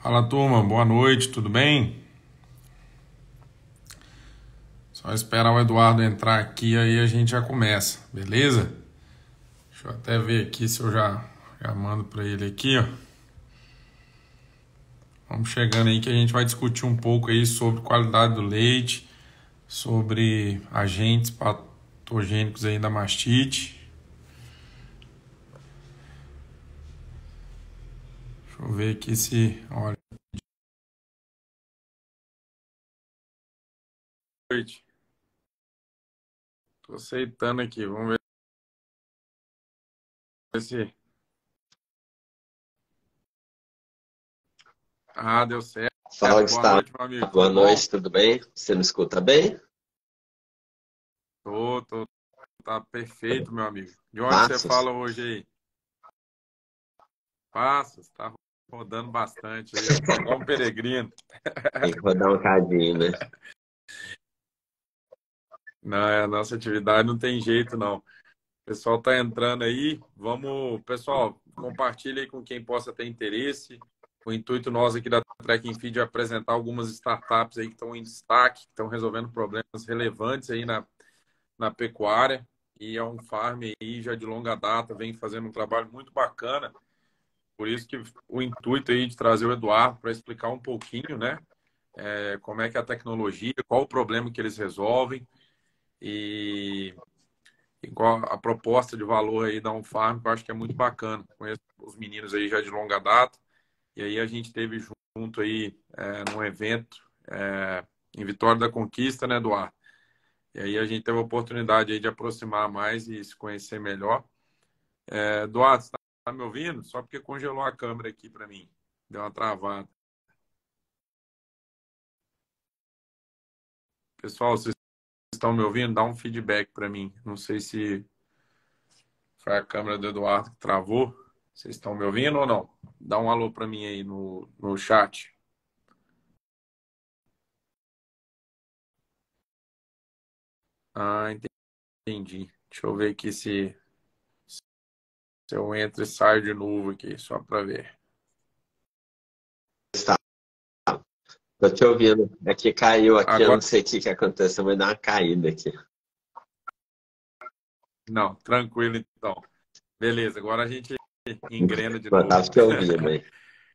Fala turma, boa noite, tudo bem? Só esperar o Eduardo entrar aqui aí a gente já começa, beleza? Deixa eu até ver aqui se eu já mando para ele aqui, ó. Vamos chegando aí que a gente vai discutir um pouco aí sobre qualidade do leite, sobre agentes patogênicos aí da mastite. Deixa eu ver aqui se, olha, boa noite. Tô aceitando aqui, vamos ver se... Ah, deu certo. Fala, Boa Gustavo. noite, meu amigo, Boa tudo bom? noite, tudo bem? Você me escuta bem? Tá perfeito, meu amigo. De onde você Passos? fala hoje aí? Passos, tá rodando bastante aí, ó. Tá igual um peregrino. Tem que rodar um cadinho, né? Não, a nossa atividade não tem jeito, não. O pessoal tá entrando aí. Vamos, pessoal, compartilha aí com quem possa ter interesse. O intuito nosso aqui da Track and Feed é apresentar algumas startups aí que estão em destaque, que estão resolvendo problemas relevantes aí na pecuária. E é um farm aí já de longa data, vem fazendo um trabalho muito bacana. Por isso que o intuito aí de trazer o Eduardo para explicar um pouquinho, né? Como é que é a tecnologia, qual o problema que eles resolvem e, e qual a proposta de valor aí da Unfarm, que eu acho que é muito bacana. Conheço os meninos aí já de longa data e aí a gente teve junto aí num evento em Vitória da Conquista, né, Eduardo? E aí a gente teve a oportunidade aí de aproximar mais e se conhecer melhor. Eduardo, você tá me ouvindo? Só porque congelou a câmera aqui para mim. Deu uma travada. Pessoal, vocês estão me ouvindo? Dá um feedback para mim. Não sei se foi a câmera do Eduardo que travou. Vocês estão me ouvindo ou não? Dá um alô para mim aí no chat. Ah, entendi. Deixa eu ver aqui se eu entro e saio de novo aqui, só para ver. Está. Tô te ouvindo. Aqui caiu aqui, eu não Agora, sei o que que aconteceu, mas deu uma caída aqui. não, tranquilo então. Beleza, agora a gente engrena de Mas novo. tava te ouvindo aí.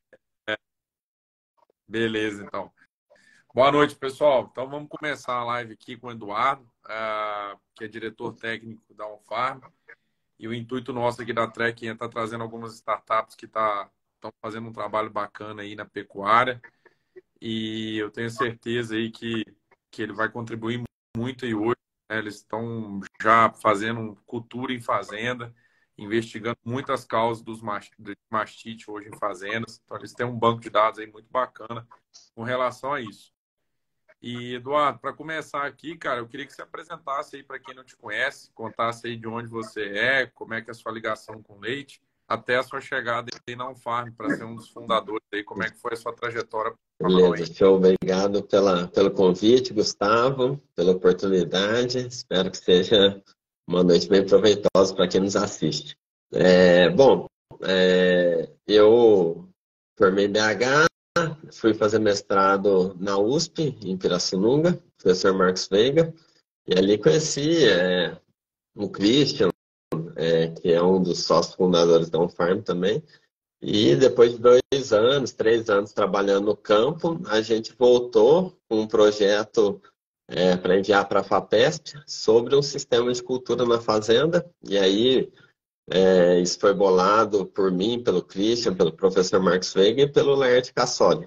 Beleza, então. Boa noite, pessoal. Então vamos começar a live aqui com o Eduardo, que é diretor técnico da Unfarm. E o intuito nosso aqui da Trek é estar trazendo algumas startups que estão fazendo um trabalho bacana aí na pecuária. E eu tenho certeza aí que ele vai contribuir muito aí hoje, né? Eles estão já fazendo cultura em fazenda, investigando muitas causas de mastite hoje em fazendas. Então eles têm um banco de dados aí muito bacana com relação a isso. E, Eduardo, para começar aqui, cara, eu queria que você apresentasse aí para quem não te conhece, contasse aí de onde você é, como é que é a sua ligação com o leite, até a sua chegada aí na Unfarm, para ser um dos fundadores aí, como é que foi a sua trajetória profissional Beleza, aí. show. Obrigado pelo convite, Gustavo, pela oportunidade. Espero que seja uma noite bem proveitosa para quem nos assiste. Bom, eu formei em BH, fui fazer mestrado na USP, em Pirassununga, professor Marcos Veiga, e ali conheci o Christian, que é um dos sócios fundadores da Unfarm também. E depois de 2 anos, 3 anos trabalhando no campo, a gente voltou com um projeto para enviar para a FAPESP sobre um sistema de cultura na fazenda. E aí isso foi bolado por mim, pelo Christian, pelo professor Marcos Veiga e pelo Laerte Cassoli.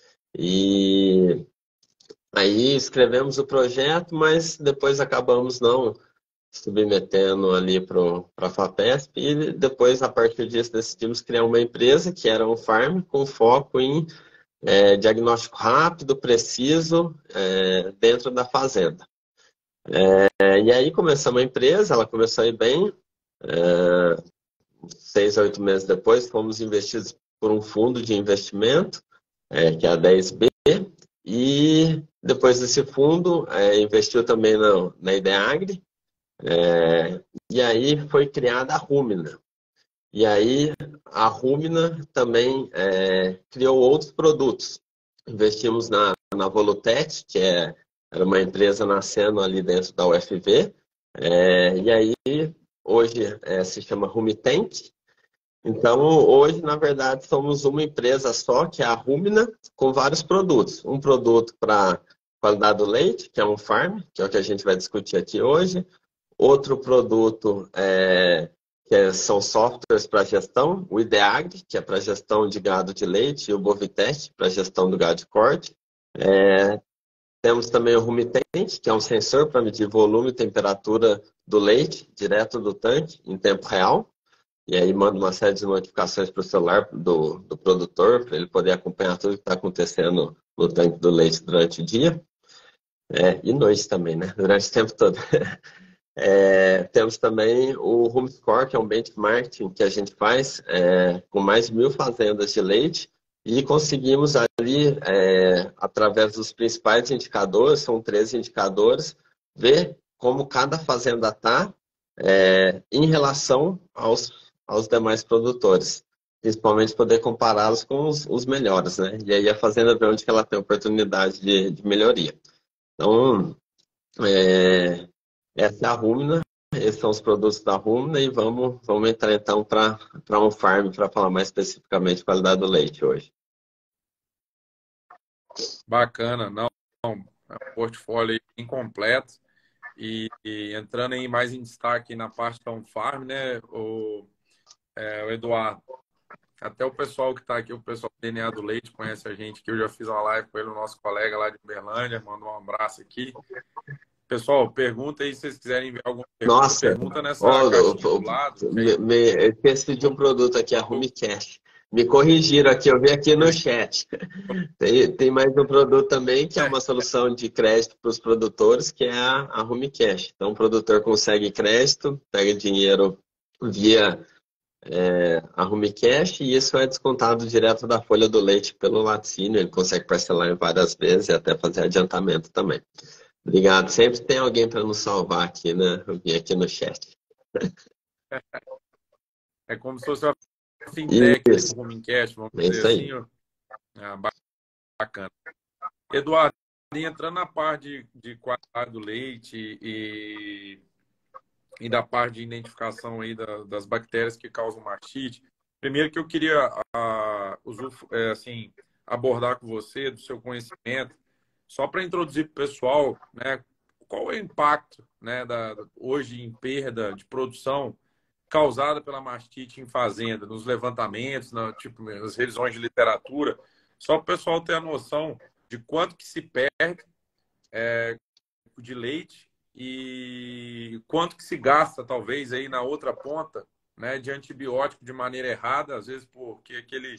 E aí escrevemos o projeto, mas depois acabamos não submetendo ali para a FAPESP e depois, a partir disso, decidimos criar uma empresa que era um farm com foco em diagnóstico rápido, preciso, dentro da fazenda. E aí começamos a empresa, ela começou a ir bem. 6 a 8 meses depois, fomos investidos por um fundo de investimento, que é a 10B, e depois desse fundo, investiu também na Ideagri, e aí foi criada a Rumina. E aí a Rumina também criou outros produtos. Investimos na Volutet, era uma empresa nascendo ali dentro da UFV, e aí hoje se chama Rumitank. Então, hoje, na verdade, somos uma empresa só, que é a Rumina, com vários produtos. Um produto para qualidade do leite, que é um farm, que é o que a gente vai discutir aqui hoje. Outro produto são softwares para gestão, o IDEAG, que é para gestão de gado de leite, e o Bovitec, para gestão do gado de corte. Temos também o Rumitent, que é um sensor para medir volume e temperatura do leite, direto do tanque, em tempo real. E aí manda uma série de notificações para o celular do produtor, para ele poder acompanhar tudo que está acontecendo no tanque do leite durante o dia. E noite também, né? Durante o tempo todo. Temos também o HomeScore, que é um benchmarking que a gente faz com mais de 1.000 fazendas de leite e conseguimos ali, através dos principais indicadores, são 13 indicadores, ver como cada fazenda está em relação aos demais produtores. Principalmente poder compará-los com os melhores, né? E aí a fazenda vê onde que ela tem oportunidade de melhoria. Então, essa é a Rumina, esses são os produtos da Rumina e vamos entrar então para um farm para falar mais especificamente de qualidade do leite hoje. Bacana, não, é um portfólio incompleto e entrando aí mais em destaque na parte da farm, né, o Eduardo, até o pessoal que está aqui, o pessoal do DNA do Leite conhece a gente, que eu já fiz uma live com ele, o nosso colega lá de Uberlândia, mandou um abraço aqui. Pessoal, pergunta aí se vocês quiserem ver alguma pergunta. Nossa, pergunta nessa caixinha do lado. Eu esqueci de um produto aqui, a Rumicash. Me corrigiram aqui, eu vi aqui no chat. Tem mais um produto também, que é uma solução de crédito para os produtores, que é a Rumicash. Então, o produtor consegue crédito, pega dinheiro via a Rumicash e isso é descontado direto da folha do leite pelo laticínio. Ele consegue parcelar em várias vezes e até fazer adiantamento também. Obrigado. Sempre tem alguém para nos salvar aqui, né? Eu vi aqui no chat. É como se fosse uma fintech, né? Isso. O Homecast, vamos É dizer isso aí. assim. Bacana. Eduardo, entrando na parte de qualidade do leite e da parte de identificação aí das bactérias que causam mastite, primeiro que eu queria assim, abordar com você, do seu conhecimento, só para introduzir para o pessoal, né, qual é o impacto, né, hoje em perda de produção causada pela mastite em fazenda, nos levantamentos, nas revisões de literatura, só para o pessoal ter a noção de quanto que se perde de leite e quanto que se gasta, talvez, aí na outra ponta, né, de antibiótico de maneira errada, às vezes porque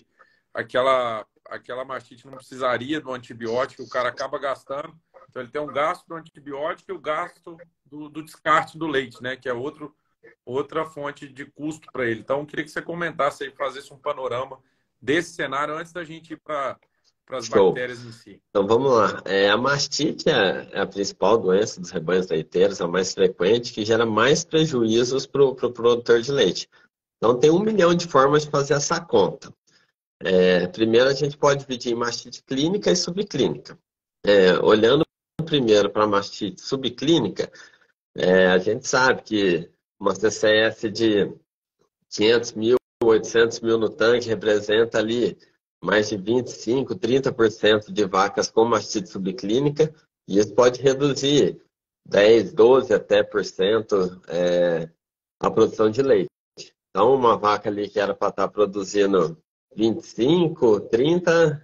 aquela mastite não precisaria do antibiótico, o cara acaba gastando. Então, ele tem um gasto do antibiótico e o gasto do descarte do leite, né, que é outra fonte de custo para ele. Então, eu queria que você comentasse aí, fazesse um panorama desse cenário antes da gente ir para as bactérias em si. Então vamos lá. A mastite é a principal doença dos rebanhos leiteiros, é a mais frequente, que gera mais prejuízos para o produtor de leite. Então tem 1 milhão de formas de fazer essa conta. Primeiro a gente pode dividir em mastite clínica e subclínica. Olhando primeiro para a mastite subclínica, a gente sabe que uma CCS de 500 mil, 800 mil no tanque representa ali mais de 25, 30% de vacas com mastite subclínica, e isso pode reduzir 10, 12 até por cento a produção de leite. Então, uma vaca ali que era para estar produzindo 25, 30,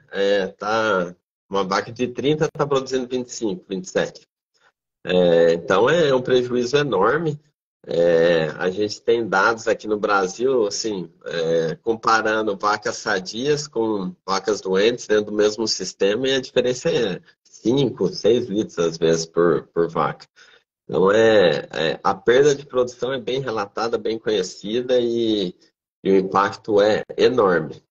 uma vaca de 30 está produzindo 25, 27. Então, é um prejuízo enorme. A gente tem dados aqui no Brasil, assim, comparando vacas sadias com vacas doentes dentro do mesmo sistema, e a diferença é 5, 6 litros, às vezes, por vaca. Então, a perda de produção é bem relatada, bem conhecida, e o impacto é enorme.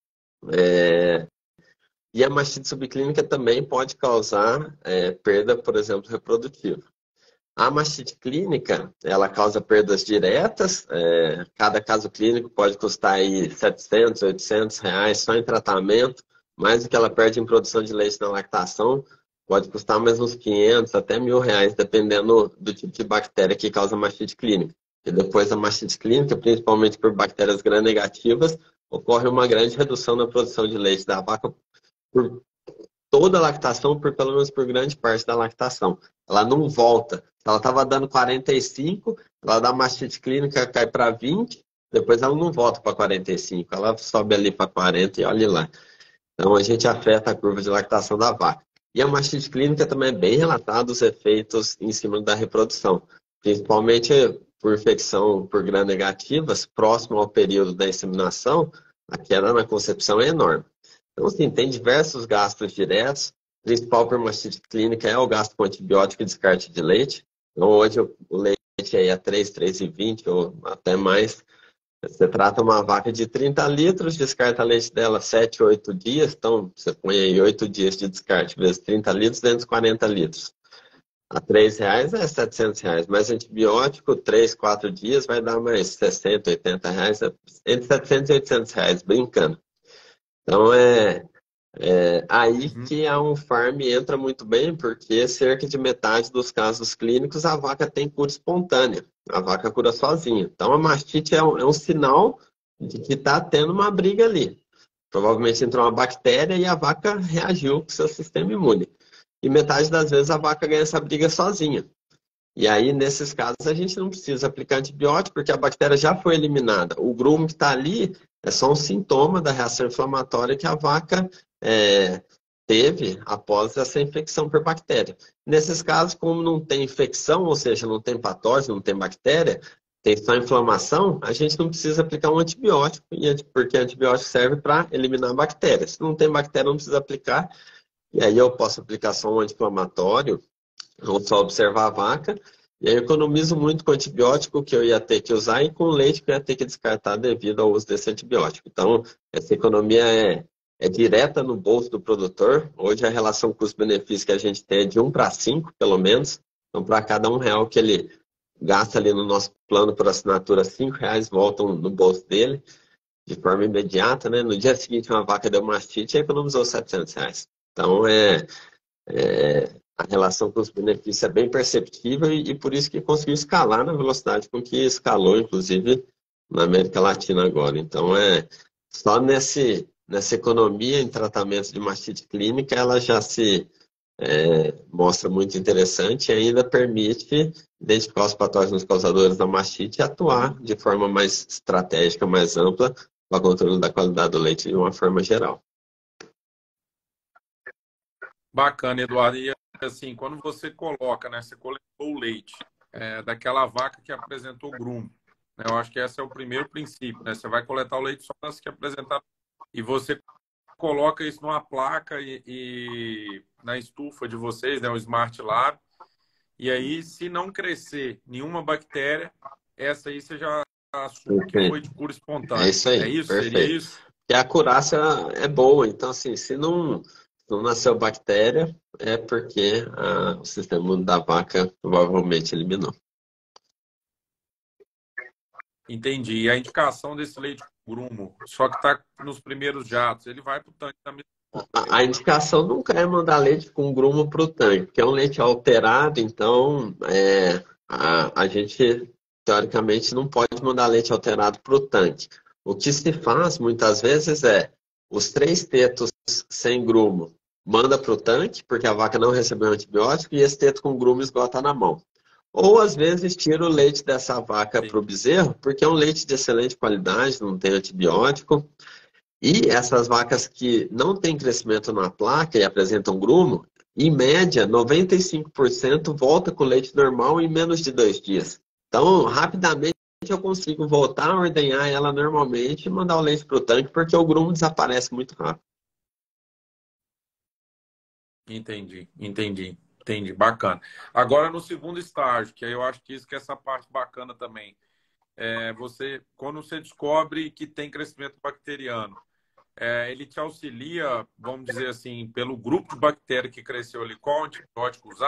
E a mastite subclínica também pode causar perda, por exemplo, reprodutiva. A mastite clínica, ela causa perdas diretas. Cada caso clínico pode custar aí 700, 800 reais só em tratamento, mais do que ela perde em produção de leite na lactação. Pode custar mais uns 500 até 1.000 reais, dependendo do tipo de bactéria que causa mastite clínica. E depois da mastite clínica, principalmente por bactérias gram-negativas, ocorre uma grande redução na produção de leite da vaca por toda a lactação, pelo menos por grande parte da lactação. Ela não volta. Se ela estava dando 45, ela dá mastite clínica, cai para 20, depois ela não volta para 45, ela sobe ali para 40 e olha lá. Então a gente afeta a curva de lactação da vaca. E a mastite clínica também é bem relatada os efeitos em cima da reprodução, principalmente por infecção por gram-negativas, próximo ao período da inseminação, a queda na concepção é enorme. Então, assim, tem diversos gastos diretos. O principal por mastite clínica é o gasto com antibiótico e descarte de leite. Então, hoje o leite aí é 3,20 ou até mais. Você trata uma vaca de 30 litros, descarta leite dela 7, 8 dias. Então, você põe aí 8 dias de descarte, vezes 30 litros, 240 litros. A R$ 3 é R$ 700. Mais antibiótico, 3, 4 dias, vai dar mais 60, 80 reais. Entre 700 e 800 reais, brincando. Então, aí que a Unfarm entra muito bem, porque cerca de metade dos casos clínicos a vaca tem cura espontânea, a vaca cura sozinha. Então a mastite é um sinal de que está tendo uma briga ali. Provavelmente entrou uma bactéria e a vaca reagiu com seu sistema imune. E metade das vezes a vaca ganha essa briga sozinha. E aí, nesses casos, a gente não precisa aplicar antibiótico, porque a bactéria já foi eliminada. O grumo que está ali é só um sintoma da reação inflamatória que a vaca teve após essa infecção por bactéria. Nesses casos, como não tem infecção, ou seja, não tem patógeno, não tem bactéria, tem só inflamação, a gente não precisa aplicar um antibiótico, porque antibiótico serve para eliminar bactérias. Se não tem bactéria, não precisa aplicar. E aí eu posso aplicar só um anti-inflamatório, ou só observar a vaca, e aí eu economizo muito com o antibiótico que eu ia ter que usar e com o leite que eu ia ter que descartar devido ao uso desse antibiótico. Então, essa economia é direta no bolso do produtor. Hoje a relação custo-benefício que a gente tem é de 1 para 5, pelo menos. Então, para cada R$ 1 que ele gasta ali no nosso plano por assinatura, R$ 5 voltam no bolso dele de forma imediata, né? No dia seguinte, uma vaca deu mastite e economizou R$ 700. Então, a relação custo-benefício é bem perceptível e por isso que conseguiu escalar na velocidade com que escalou, inclusive, na América Latina agora. Então, só nessa economia em tratamento de mastite clínica, ela já se mostra muito interessante e ainda permite identificar os patógenos causadores da mastite e atuar de forma mais estratégica, mais ampla, para o controle da qualidade do leite de uma forma geral. Bacana, Eduardo. E assim, quando você coloca, né, você coletou o leite daquela vaca que apresentou grumo, né? Eu acho que esse é o primeiro princípio, né? Você vai coletar o leite só das que apresentaram e você coloca isso numa placa e na estufa de vocês, né, o Smart Lab. E aí, se não crescer nenhuma bactéria, essa aí você já assume que foi de cura É espontânea. isso É aí, isso? Seria perfeito. isso? E a acurácia é boa, então assim, se não nasceu bactéria, é porque o sistema imune da vaca provavelmente eliminou. Entendi. E a indicação desse leite com grumo, só que está nos primeiros jatos, ele vai para o tanque da mesma forma. A indicação nunca é mandar leite com grumo para o tanque, porque é um leite alterado, então a gente, teoricamente, não pode mandar leite alterado para o tanque. O que se faz, muitas vezes, os 3 tetos sem grumo manda para o tanque, porque a vaca não recebeu antibiótico, e esse teto com grumo esgota na mão. Ou, às vezes, tira o leite dessa vaca para o bezerro, porque é um leite de excelente qualidade, não tem antibiótico. E essas vacas que não têm crescimento na placa e apresentam grumo, em média, 95% volta com leite normal em menos de 2 dias. Então, rapidamente eu consigo voltar a ordenhar ela normalmente e mandar o leite para o tanque, porque o grumo desaparece muito rápido. Entendi. Bacana. Agora, no segundo estágio, que aí eu acho que isso que é essa parte bacana também. Quando você descobre que tem crescimento bacteriano, ele te auxilia, vamos dizer assim, pelo grupo de bactéria que cresceu ali, qual antibiótico usar?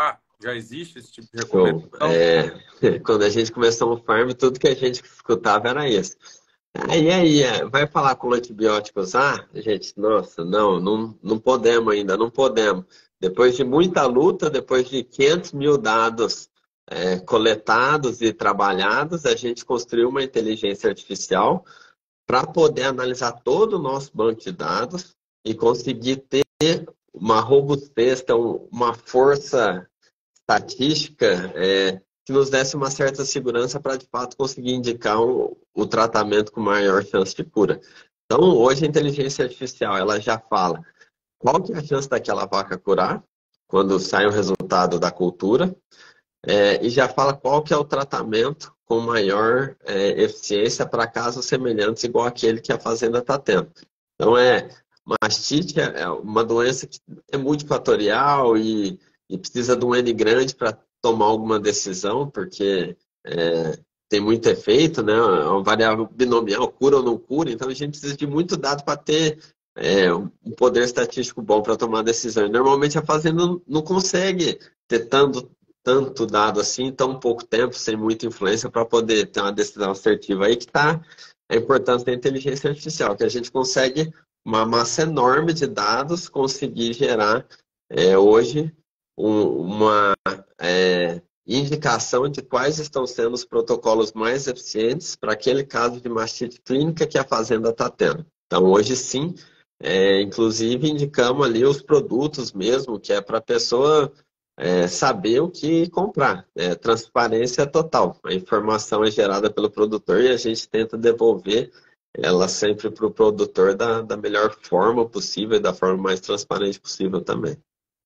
Já existe esse tipo de Show. recomendação? Quando a gente começou no farm, tudo que a gente escutava era isso. Vai falar com antibióticos? Ah, gente, nossa, não podemos ainda, não podemos. Depois de muita luta, depois de 500 mil dados coletados e trabalhados, a gente construiu uma inteligência artificial para poder analisar todo o nosso banco de dados e conseguir ter uma robustez, uma força estatística que nos desse uma certa segurança para, de fato, conseguir indicar o tratamento com maior chance de cura. Então, hoje, a inteligência artificial ela já fala qual que é a chance daquela vaca curar, quando sai o resultado da cultura, e já fala qual que é o tratamento com maior eficiência para casos semelhantes, igual aquele que a fazenda está tendo. Então, mastite é uma doença que é multifatorial e precisa de um N grande para tomar alguma decisão, porque tem muito efeito, né? É uma variável binomial, cura ou não cura, então a gente precisa de muito dado para ter um poder estatístico bom para tomar decisão. E normalmente a fazenda não consegue ter tanto dado assim, em tão pouco tempo, sem muita influência, para poder ter uma decisão assertiva. Aí que está a importância da inteligência artificial, que a gente consegue uma massa enorme de dados, conseguir gerar hoje uma indicação de quais estão sendo os protocolos mais eficientes para aquele caso de mastite clínica que a fazenda está tendo. Então, hoje sim, inclusive indicamos ali os produtos mesmo, que é para a pessoa saber o que comprar. Transparência total. A informação é gerada pelo produtor e a gente tenta devolver ela sempre para o produtor da melhor forma possível e da forma mais transparente possível também.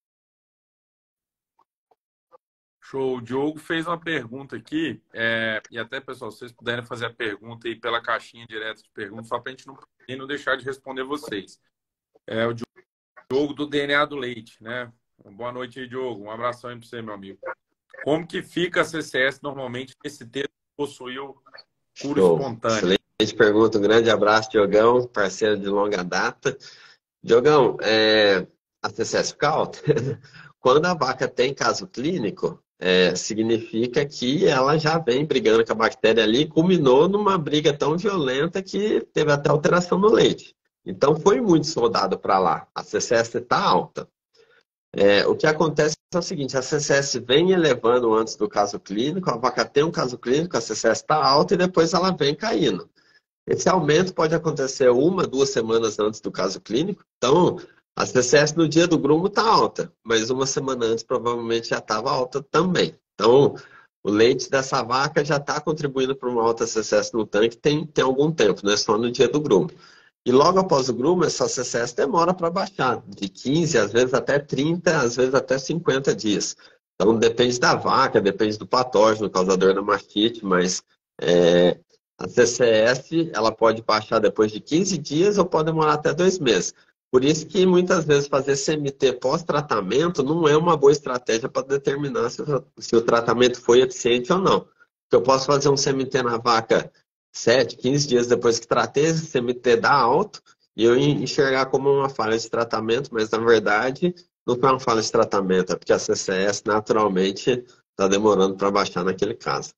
Show. O Diogo fez uma pergunta aqui, e até, pessoal, se vocês puderem fazer a pergunta aí pela caixinha direta de perguntas, só para a gente não deixar de responder vocês. O Diogo do DNA do Leite, né? Boa noite aí, Diogo. Um abração aí para você, meu amigo. Como que fica a CCS normalmente nesse texto que possuiu cura Show. espontânea? Excelente pergunta. Um grande abraço, Diogão, parceiro de longa data. Diogão, a CCS fica alta. Quando a vaca tem caso clínico, significa que ela já vem brigando com a bactéria ali e culminou numa briga tão violenta que teve até alteração no leite. Então foi muito soldado para lá. A CCS está alta. O que acontece é o seguinte, a CCS vem elevando antes do caso clínico, a vaca tem um caso clínico, a CCS está alta e depois ela vem caindo. Esse aumento pode acontecer 1, 2 semanas antes do caso clínico. Então, a CCS no dia do grumo está alta, mas 1 semana antes provavelmente já estava alta também. Então, o leite dessa vaca já está contribuindo para uma alta CCS no tanque tem algum tempo, não é só no dia do grumo. E logo após o grumo, essa CCS demora para baixar, de 15, às vezes até 30, às vezes até 50 dias. Então, depende da vaca, depende do patógeno causador da mastite, mas a CCS ela pode baixar depois de 15 dias ou pode demorar até 2 meses. Por isso que muitas vezes fazer CMT pós-tratamento não é uma boa estratégia para determinar se o tratamento foi eficiente ou não. Porque eu posso fazer um CMT na vaca 7, 15 dias depois que tratei, esse CMT dá alto e eu enxergar como uma falha de tratamento, mas na verdade não foi uma falha de tratamento, é porque a CCS naturalmente está demorando para baixar naquele caso.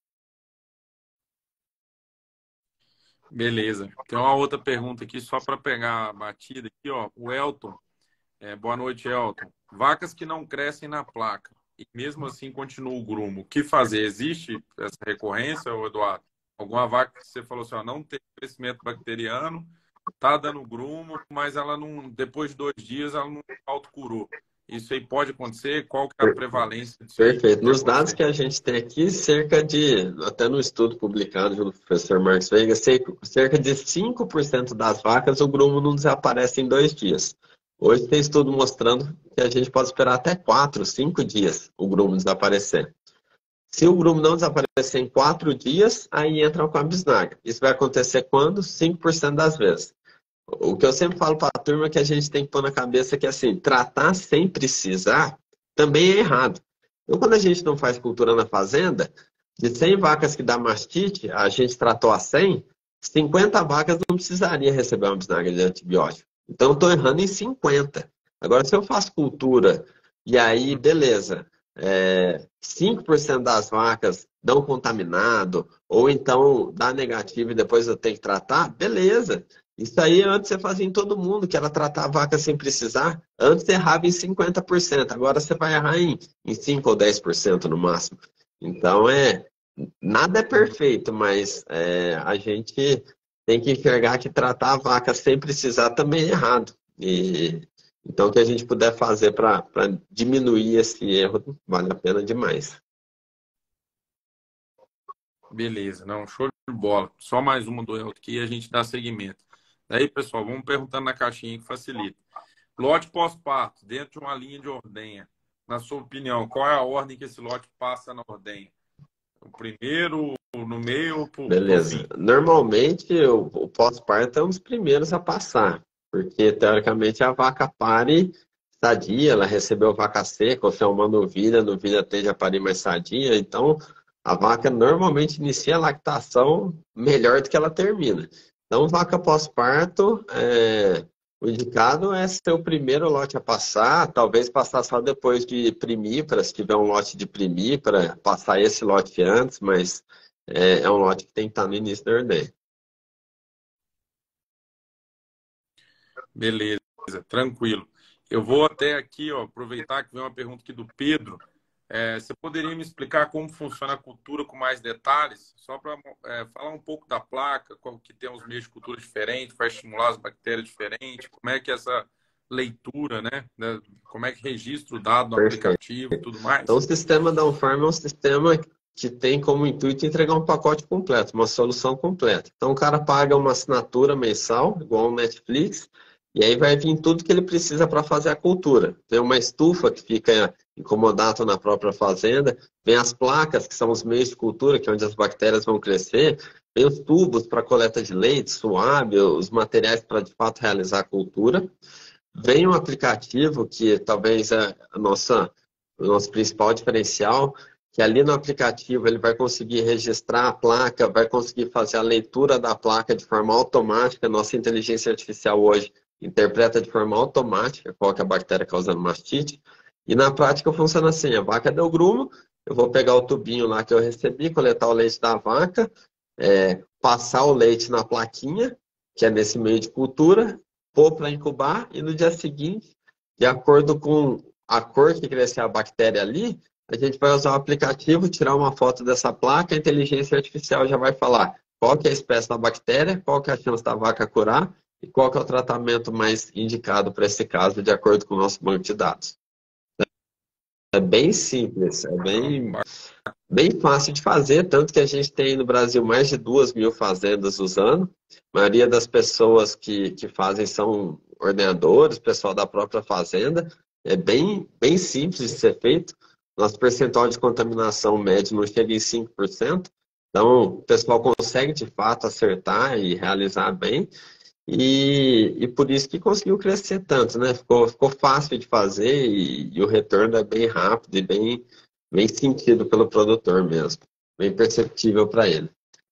Beleza. Tem uma outra pergunta aqui, só para pegar a batida aqui, ó. O Elton. Boa noite, Elton. Vacas que não crescem na placa e mesmo assim continua o grumo. O que fazer? Existe essa recorrência, Eduardo? Alguma vaca que você falou assim, ó, não tem crescimento bacteriano, tá dando grumo, mas ela não, depois de 2 dias, ela não autocurou. Isso aí pode acontecer? Qual que é a prevalência disso aí? Perfeito. Nos dados que a gente tem aqui, até no estudo publicado pelo professor Marcos Veiga, cerca de 5% das vacas o grumo não desaparece em 2 dias. Hoje tem estudo mostrando que a gente pode esperar até 4, 5 dias o grumo desaparecer. Se o grumo não desaparecer em 4 dias, aí entra com a bisnaga. Isso vai acontecer quando? 5% das vezes. O que eu sempre falo para a turma é que a gente tem que pôr na cabeça que, assim, tratar sem precisar também é errado. Então, quando a gente não faz cultura na fazenda, de 100 vacas que dá mastite, a gente tratou a 100, 50 vacas não precisaria receber uma bisnaga de antibiótico. Então, eu estou errando em 50. Agora, se eu faço cultura e aí, beleza, 5% das vacas dão contaminado, ou então dá negativo e depois eu tenho que tratar, beleza. Isso aí antes você fazia em todo mundo, que era tratar a vaca sem precisar. Antes você errava em 50%, agora você vai errar em 5 ou 10% no máximo. Então, nada é perfeito, mas a gente tem que enxergar que tratar a vaca sem precisar também é errado. Então, o que a gente puder fazer para diminuir esse erro, vale a pena demais. Beleza, não, show de bola. Só mais uma do Elton aqui e a gente dá seguimento. Daí, pessoal, vamos perguntando na caixinha que facilita. Lote pós-parto, dentro de uma linha de ordenha. Na sua opinião, qual é a ordem que esse lote passa na ordenha? O primeiro, no meio ou pro Beleza. fim? Normalmente, o pós-parto é um dos primeiros a passar, porque, teoricamente, a vaca pare sadia, ela recebeu vaca seca, ou se é uma novilha tende a parir mais sadia, então a vaca normalmente inicia a lactação melhor do que ela termina. Então, vaca pós-parto, o indicado é ser o primeiro lote a passar, talvez passar só depois de primípara, se tiver um lote de primípara, passar esse lote antes, mas é um lote que tem que estar no início da ordenha. Beleza, tranquilo. Eu vou até aqui, ó, aproveitar que vem uma pergunta aqui do Pedro. Você poderia me explicar como funciona a cultura com mais detalhes? Só para falar um pouco da placa, como que tem uns meios de cultura diferentes, para estimular as bactérias diferentes, como é que essa leitura, né? Como é que registra o dado no Perfeito. aplicativo e tudo Então, o mais? sistema da Unfarm é um sistema que tem como intuito entregar um pacote completo, uma solução completa. Então, o cara paga uma assinatura mensal, igual ao Netflix, e aí vai vir tudo que ele precisa para fazer a cultura. Tem uma estufa que fica incomodado na própria fazenda, vem as placas, que são os meios de cultura, que é onde as bactérias vão crescer, vem os tubos para coleta de leite, suave, os materiais para de fato realizar a cultura. Vem um aplicativo que talvez é o nosso principal diferencial, que ali no aplicativo ele vai conseguir registrar a placa, vai conseguir fazer a leitura da placa de forma automática. Nossa inteligência artificial hoje interpreta de forma automática qual que é a bactéria causando mastite. E na prática funciona assim, a vaca deu grumo, eu vou pegar o tubinho lá que eu recebi, coletar o leite da vaca, passar o leite na plaquinha, que é nesse meio de cultura, pôr para incubar e no dia seguinte, de acordo com a cor que crescer a bactéria ali, a gente vai usar o aplicativo, tirar uma foto dessa placa, a inteligência artificial já vai falar qual que é a espécie da bactéria, qual que é a chance da vaca curar e qual que é o tratamento mais indicado para esse caso, de acordo com o nosso banco de dados. É bem simples, bem fácil de fazer, tanto que a gente tem no Brasil mais de 2.000 fazendas usando. A maioria das pessoas que fazem são ordenadores, pessoal da própria fazenda. É bem simples de ser feito. Nosso percentual de contaminação médio não chega em 5%. Então, o pessoal consegue de fato acertar e realizar bem. E por isso que conseguiu crescer tanto, né? Ficou fácil de fazer e o retorno é bem rápido e bem sentido pelo produtor mesmo. Bem perceptível para ele.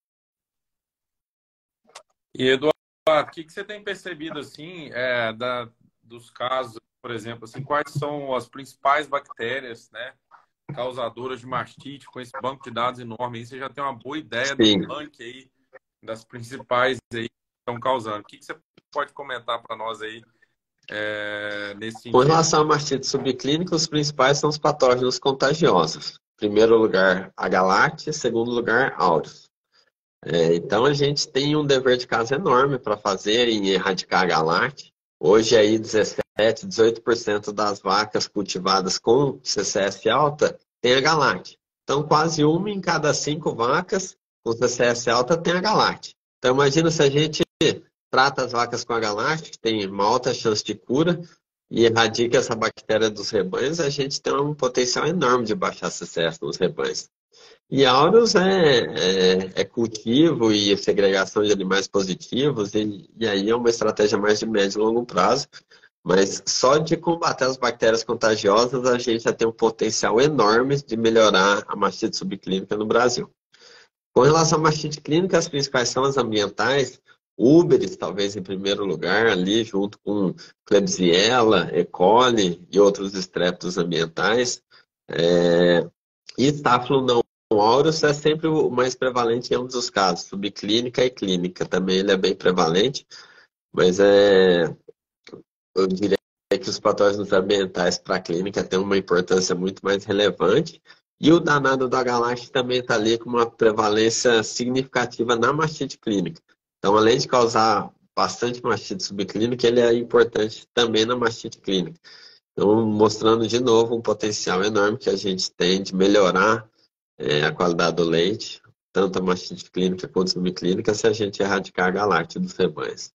E Eduardo, o que você tem percebido assim dos casos, por exemplo, assim, quais são as principais bactérias, né, causadoras de mastite com esse banco de dados enorme? Aí você já tem uma boa ideia do Sim. ranking aí das principais aí que estão causando. O que você pode comentar para nós aí nesse Com sentido? relação à mastite subclínica, os principais são os patógenos contagiosos. Em primeiro lugar, a Galactia, em segundo lugar, Aureus. Então a gente tem um dever de casa enorme para fazer em erradicar a Galactia. Hoje aí 17, 18% das vacas cultivadas com CCS alta tem a Galactia. Então quase uma em cada 5 vacas com CCS alta tem a Galactia. Então imagina se a gente trata as vacas com a Galactia, que tem uma alta chance de cura, e erradica essa bactéria dos rebanhos, a gente tem um potencial enorme de baixar CCS nos rebanhos. E Aureus é cultivo e segregação de animais positivos, e aí é uma estratégia mais de médio e longo prazo. Mas só de combater as bactérias contagiosas, a gente já tem um potencial enorme de melhorar a mastite subclínica no Brasil. Com relação à mastite clínica, as principais são as ambientais, Uberes, talvez em primeiro lugar, ali junto com Klebsiella, E. coli e outros estreptos ambientais. E Staphylo não aureus é sempre o mais prevalente em ambos os casos, subclínica e clínica. Também ele é bem prevalente, mas eu diria que os patógenos ambientais para a clínica têm uma importância muito mais relevante. E o danado da galáxia também está ali com uma prevalência significativa na mastite clínica. Então, além de causar bastante mastite subclínica, ele é importante também na mastite clínica. Então, mostrando de novo um potencial enorme que a gente tem de melhorar a qualidade do leite, tanto a mastite clínica quanto subclínica, se a gente erradicar a galáctea dos rebanhos.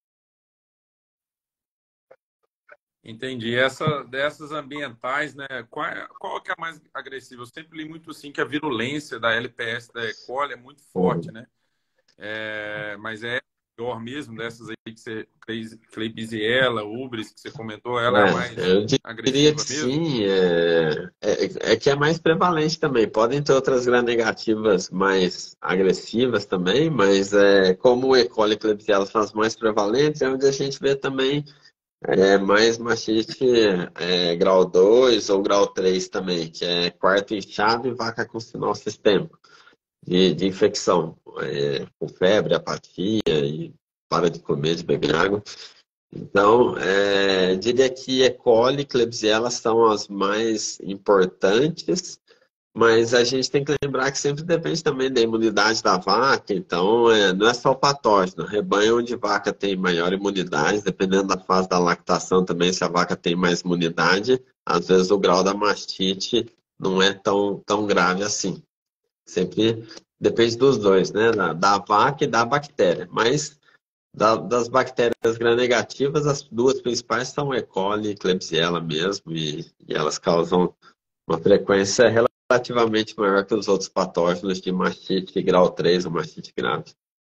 Entendi. Dessas ambientais, né? Qual que é a mais agressiva? Eu sempre li muito assim que a virulência da LPS da E. coli é muito forte, né? Mas é pior mesmo dessas aí que você, Klebsiella, Ubris, que você comentou, ela é a mais Eu diria que agressiva mesmo? sim, é que é mais prevalente também. Podem ter outras gram-negativas mais agressivas também, mas como o E. coli e Klebsiella são as mais prevalentes, é onde a gente vê também mais mastite grau 2 ou grau 3 também, que é quarto inchado e vaca com sinal sistêmico de infecção, com febre, apatia e para de comer, de beber água. Então, diria que E. coli e Klebsiella são as mais importantes, mas a gente tem que lembrar que sempre depende também da imunidade da vaca, então não é só o patógeno. Rebanho onde vaca tem maior imunidade, dependendo da fase da lactação também, se a vaca tem mais imunidade, às vezes o grau da mastite não é tão grave assim. Sempre depende dos dois, né? Da vaca e da bactéria. Mas das bactérias gram-negativas, as duas principais são E. coli e Klebsiella mesmo, e elas causam uma frequência relativamente maior que os outros patógenos de mastite grau 3 ou mastite grave.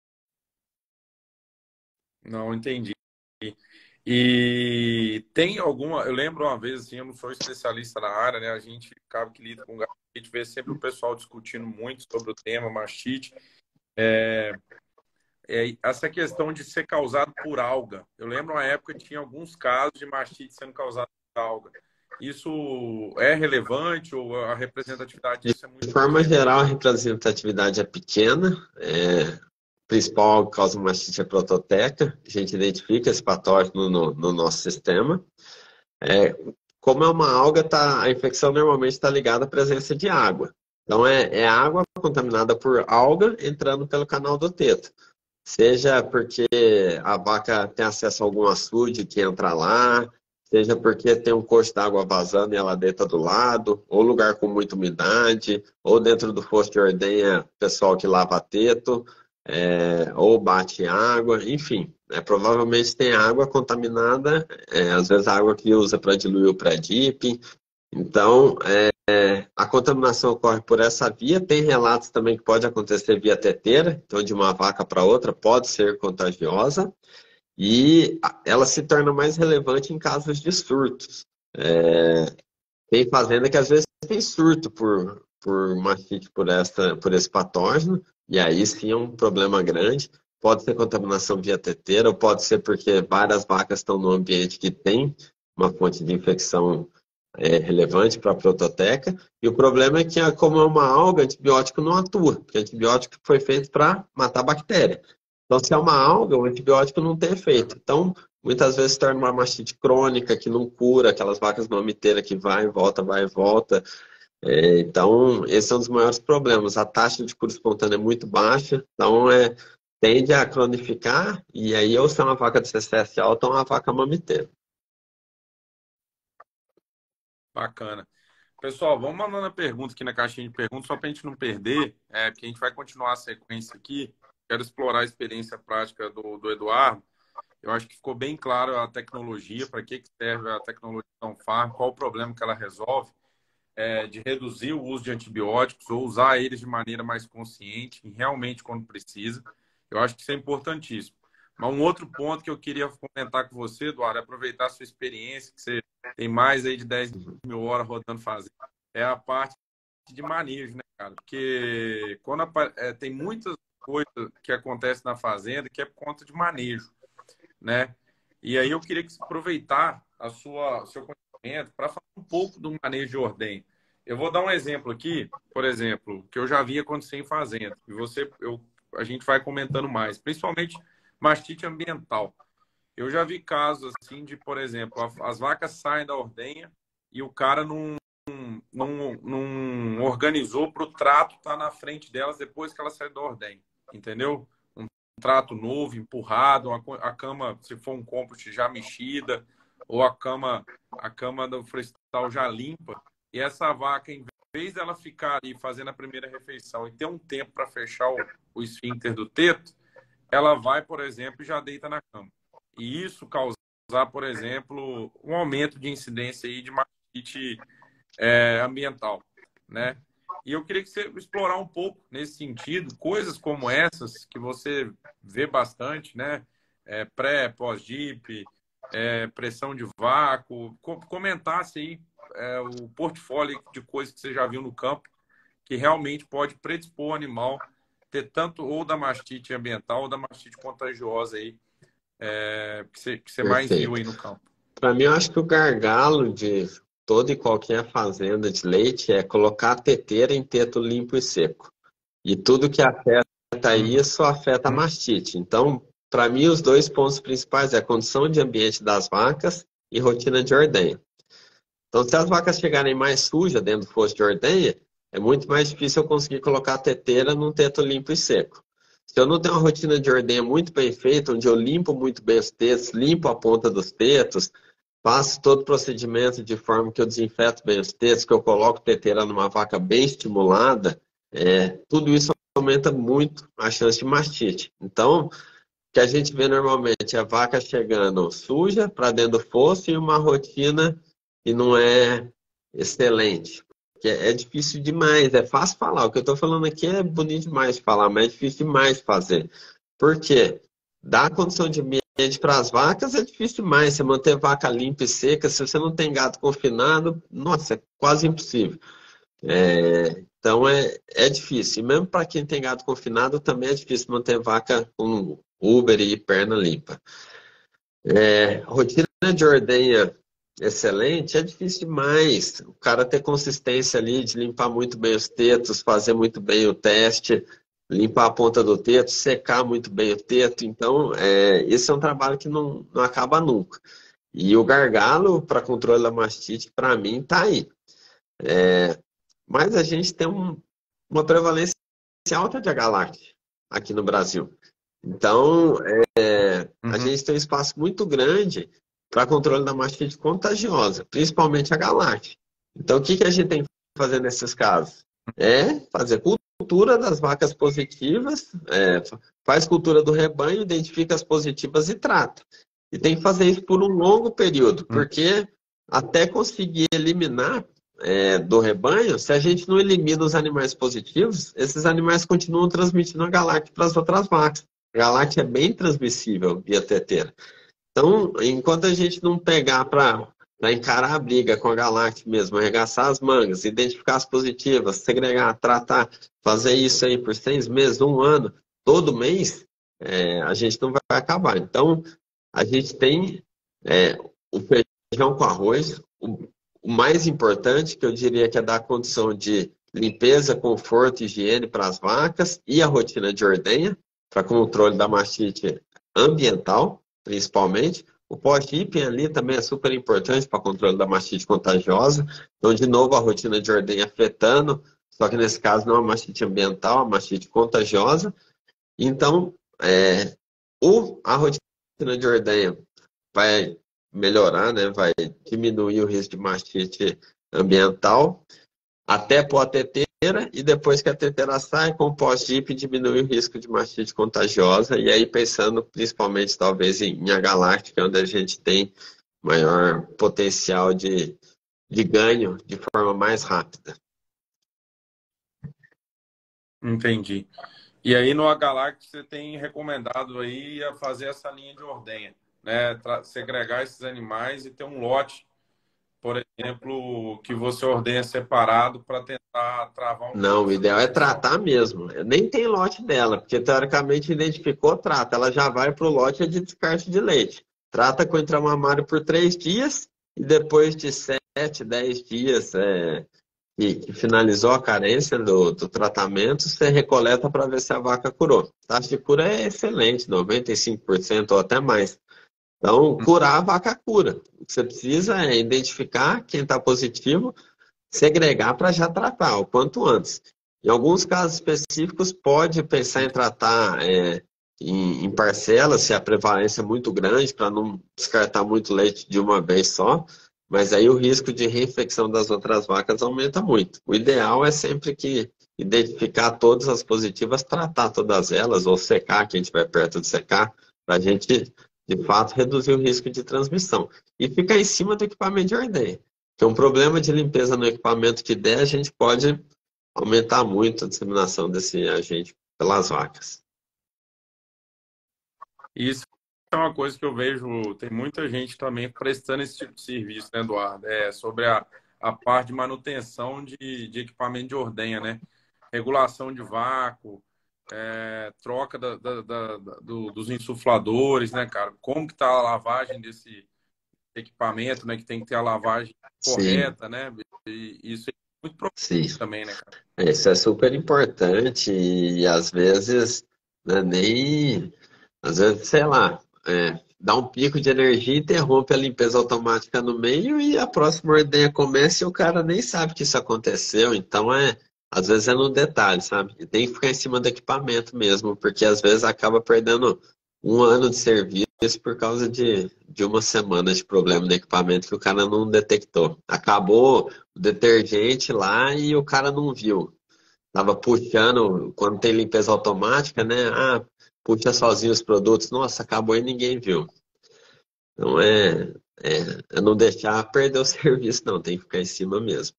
Não, entendi. E tem alguma. Eu lembro uma vez, assim, eu não sou especialista na área, né? A gente acaba que lida com gato, a gente vê sempre o pessoal discutindo muito sobre o tema mastite. Essa questão de ser causado por alga. Eu lembro uma época que tinha alguns casos de mastite sendo causado por alga. Isso é relevante ou a representatividade disso é De muito forma pequena? geral, a representatividade é pequena. O principal causa mastite é a prototeca. A gente identifica esse patógeno no nosso sistema. Como é uma alga, a infecção normalmente está ligada à presença de água. Então, é água contaminada por alga entrando pelo canal do teto. Seja porque a vaca tem acesso a algum açude que entra lá, seja porque tem um coxo d'água vazando e ela deita do lado, ou lugar com muita umidade, ou dentro do fosso de ordenha, pessoal que lava teto, ou bate água, enfim. Provavelmente tem água contaminada, às vezes a água que usa para diluir o pré-dip. Então, a contaminação ocorre por essa via. Tem relatos também que pode acontecer via teteira, então de uma vaca para outra pode ser contagiosa e ela se torna mais relevante em casos de surtos. Tem fazenda que às vezes tem surto por mastite por esse patógeno, e aí sim é um problema grande. Pode ser contaminação via teteira, ou pode ser porque várias vacas estão num ambiente que tem uma fonte de infecção relevante para a prototeca. E o problema é que, como é uma alga, antibiótico não atua, porque antibiótico foi feito para matar a bactéria. Então, se é uma alga, o antibiótico não tem efeito. Então, muitas vezes se torna uma mastite crônica que não cura, aquelas vacas mamiteiras que vai e volta, vai e volta. Então, esse é um dos maiores problemas. A taxa de cura espontânea é muito baixa, então tende a cronificar, e aí ou se é uma vaca de CCS alta ou uma vaca mamiteira. Bacana. Pessoal, vamos mandando a pergunta aqui na caixinha de perguntas, só para a gente não perder, porque a gente vai continuar a sequência aqui. Quero explorar a experiência prática do Eduardo. Eu acho que ficou bem claro a tecnologia, para que serve a tecnologia da Farm, qual o problema que ela resolve, de reduzir o uso de antibióticos ou usar eles de maneira mais consciente, e realmente quando precisa. Eu acho que isso é importantíssimo. Mas um outro ponto que eu queria comentar com você, Eduardo, é aproveitar a sua experiência, que você tem mais aí de 10.000 horas rodando fazenda, é a parte de manejo, né, cara? Porque tem muitas coisas que acontecem na fazenda que é por conta de manejo, né? E aí eu queria aproveitar seu conhecimento para falar um pouco do manejo de ordenha. Eu vou dar um exemplo aqui, por exemplo, que eu já vi acontecer em fazenda. E a gente vai comentando mais, principalmente mastite ambiental. Eu já vi casos assim de, por exemplo, as vacas saem da ordenha e o cara não organizou para o trato estar na frente delas depois que elas saem da ordenha, entendeu? Um trato novo, empurrado, a cama, se for um compost já mexida, ou a cama do florestal já limpa. E essa vaca, em vez dela ficar ali fazendo a primeira refeição e ter um tempo para fechar o esfíncter do teto, ela vai, por exemplo, e já deita na cama. E isso causar, por exemplo, um aumento de incidência aí de mastite ambiental, né? E eu queria que você explorar um pouco nesse sentido, coisas como essas que você vê bastante, né? Pré, pós-DIP, pressão de vácuo, comentasse aí o portfólio de coisas que você já viu no campo que realmente pode predispor o animal ter tanto ou da mastite ambiental ou da mastite contagiosa aí, que você mais viu Perfeito. aí no campo. Para mim, eu acho que o gargalo de toda e qualquer fazenda de leite é colocar a teteira em teto limpo e seco. E tudo que afeta Uhum. isso afeta a mastite. Então, para mim, os dois pontos principais é a condição de ambiente das vacas e rotina de ordenha. Então, se as vacas chegarem mais sujas dentro do fosso de ordenha, é muito mais difícil eu conseguir colocar a teteira num teto limpo e seco. Se eu não tenho uma rotina de ordenha muito bem feita, onde eu limpo muito bem os tetos, limpo a ponta dos tetos, faço todo o procedimento de forma que eu desinfeto bem os tetos, que eu coloco teteira numa vaca bem estimulada, tudo isso aumenta muito a chance de mastite. Então, o que a gente vê normalmente é a vaca chegando suja para dentro do fosso e uma rotina que não é excelente. Que é difícil demais, é fácil falar. O que eu estou falando aqui é bonito demais de falar, mas é difícil demais de fazer. Por quê? Dar condição de ambiente para as vacas é difícil demais. Você manter vaca limpa e seca, se você não tem gado confinado, nossa, é quase impossível. Então é difícil. E mesmo para quem tem gado confinado, também é difícil manter vaca com Uber e perna limpa. Rotina de ordenha excelente é difícil demais. O cara ter consistência ali de limpar muito bem os tetos, fazer muito bem o teste, limpar a ponta do teto, secar muito bem o teto. Então, esse é um trabalho que não acaba nunca. E o gargalo para controle da mastite, para mim, está aí. Mas a gente tem uma prevalência alta de H-Lacto aqui no Brasil. Então, a Uhum. gente tem um espaço muito grande para controle da mastite contagiosa, principalmente a galáctea. Então, o que a gente tem que fazer nesses casos? É fazer cultura das vacas positivas, faz cultura do rebanho, identifica as positivas e trata. E tem que fazer isso por um longo período, Uhum. porque até conseguir eliminar do rebanho, se a gente não elimina os animais positivos, esses animais continuam transmitindo a galáctea para as outras vacas. A galáctea é bem transmissível via teteira. Então, enquanto a gente não pegar para encarar a briga com a galáctea mesmo, arregaçar as mangas, identificar as positivas, segregar, tratar, fazer isso aí por 6 meses, um ano, todo mês, a gente não vai acabar. Então, a gente tem o feijão com arroz. O mais importante, que eu diria que é dar condição de limpeza, conforto e higiene para as vacas e a rotina de ordenha, para controle da mastite ambiental, principalmente. O pós-hipping ali também é super importante para controle da mastite contagiosa. Então, de novo, a rotina de ordenha afetando, só que nesse caso não é a mastite ambiental, a mastite contagiosa. Então, a rotina de ordenha vai melhorar, né? Vai diminuir o risco de mastite ambiental até pôr a teteira e depois que a teteira sai, com o pós-DIP diminui o risco de mastite contagiosa e aí pensando principalmente talvez em H-Láctica, onde a gente tem maior potencial de ganho de forma mais rápida. Entendi. E aí no H-Lacto você tem recomendado aí a fazer essa linha de ordenha, né? Segregar esses animais e ter um lote, por exemplo, que você ordenha separado para tentar travar um pouco Não, o essa ideal é transmissão. tratar mesmo. Nem tem lote dela, porque teoricamente identificou, trata. Ela já vai para o lote de descarte de leite. Trata com o intramamário por 3 dias e depois de 7, 10 dias que finalizou a carência do tratamento, você recoleta para ver se a vaca curou. A taxa de cura é excelente, 95% ou até mais. Então, curar a vaca cura. O que você precisa é identificar quem está positivo, segregar para já tratar o quanto antes. Em alguns casos específicos, pode pensar em tratar em parcelas, se a prevalência é muito grande, para não descartar muito leite de uma vez só, mas aí o risco de reinfecção das outras vacas aumenta muito. O ideal é sempre que identificar todas as positivas, tratar todas elas, ou secar quem estiver perto de secar, para a gente, de fato, reduzir o risco de transmissão. E ficar em cima do equipamento de ordenha. Porque um problema de limpeza no equipamento que der, a gente pode aumentar muito a disseminação desse agente pelas vacas. Isso é uma coisa que eu vejo, tem muita gente também prestando esse tipo de serviço, né, Eduardo? É sobre a parte de manutenção de equipamento de ordenha, né? Regulação de vácuo, troca dos insufladores, né, cara? Como que tá a lavagem desse equipamento, né? Que tem que ter a lavagem Sim, correta, né? E isso é muito importante sim. também, né, cara? Isso é super importante e às vezes, né, nem. Às vezes, sei lá, dá um pico de energia, interrompe a limpeza automática no meio e a próxima ordenha começa e o cara nem sabe que isso aconteceu. Então, às vezes é no detalhe, sabe? E tem que ficar em cima do equipamento mesmo, porque às vezes acaba perdendo um ano de serviço por causa de uma semana de problema no equipamento que o cara não detectou. Acabou o detergente lá e o cara não viu. Tava puxando, quando tem limpeza automática, né? Ah, puxa sozinho os produtos. Nossa, acabou e ninguém viu. Então é não deixar perder o serviço, não. Tem que ficar em cima mesmo.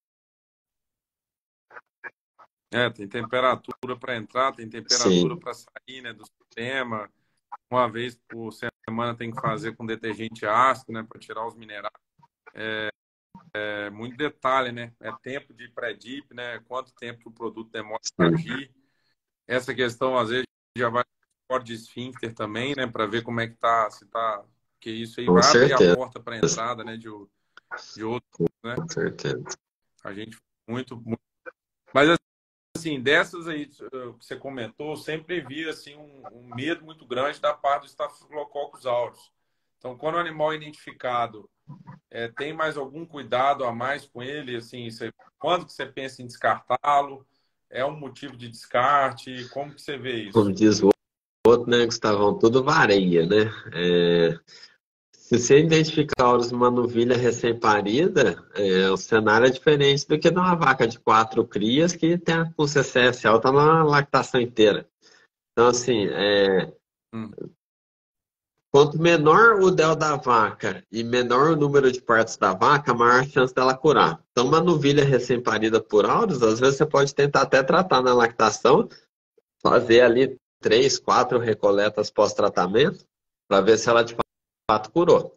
Tem temperatura para entrar, tem temperatura Sim, para sair, né, do sistema. Uma vez por semana tem que fazer com detergente ácido, né, para tirar os minerais. É muito detalhe, né? É tempo de pré-dip, né? Quanto tempo que o produto demora para sim. agir. Essa questão, às vezes, já vai para de esfíncter também, né? Para ver como é que tá, se tá. Porque isso aí Com vai abrir a certeza, porta para a entrada, né? De outros, né? com certeza. A gente muito. Mas, assim, dessas aí que você comentou, eu sempre vi, assim, um medo muito grande da parte do Staphylococcus aureus. Então, quando o animal é identificado, tem mais algum cuidado a mais com ele? Assim, quando que você pensa em descartá-lo? É um motivo de descarte? Como que você vê Como isso? diz o outro, né, Gustavão, tudo varia, né? Se você identificar horas numa novilha recém-parida, o cenário é diferente do que numa vaca de 4 crias que tem com CCS alta na lactação inteira. Então, assim, Hum. quanto menor o del da vaca e menor o número de partos da vaca, maior a chance dela curar. Então, uma novilha recém-parida por áureos, às vezes você pode tentar até tratar na lactação, fazer ali 3, 4 recoletas pós-tratamento, para ver se ela de fato curou.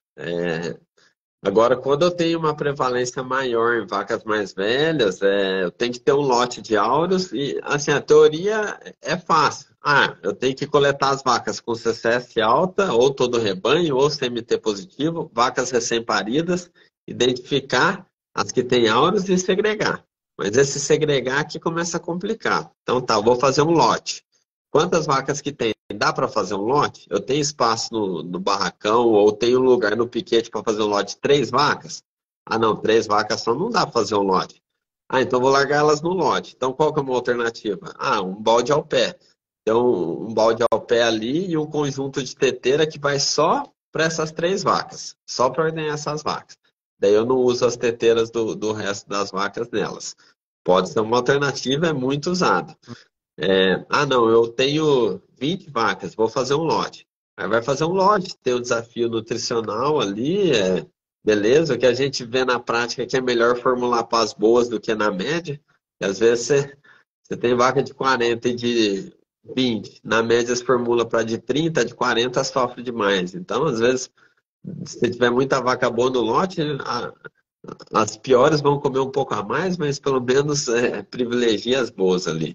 Agora, quando eu tenho uma prevalência maior em vacas mais velhas, eu tenho que ter um lote de áureos e, assim, a teoria é fácil. Ah, eu tenho que coletar as vacas com CCS alta, ou todo rebanho, ou CMT positivo, vacas recém-paridas, identificar as que têm áureos e segregar. Mas esse segregar aqui começa a complicar. Então, tá, eu vou fazer um lote. Quantas vacas que tem? Dá para fazer um lote? Eu tenho espaço no barracão ou tenho um lugar no piquete para fazer um lote de 3 vacas? Ah, não, 3 vacas só não dá para fazer um lote. Ah, então vou largar elas no lote. Então qual que é uma alternativa? Ah, um balde ao pé. Então, um balde ao pé ali e um conjunto de teteira que vai só para essas 3 vacas, só para ordenhar essas vacas. Daí eu não uso as teteiras do resto das vacas nelas. Pode ser uma alternativa, é muito usada. Ah, não, eu tenho 20 vacas, vou fazer um lote. Aí vai fazer um lote, tem um desafio nutricional ali, beleza, o que a gente vê na prática é que é melhor formular para as boas do que na média. E às vezes você tem vaca de 40 e de 20, na média se formula para de 30, de 40 sofre demais. Então, às vezes, se tiver muita vaca boa no lote, as piores vão comer um pouco a mais, mas pelo menos privilegia as boas ali.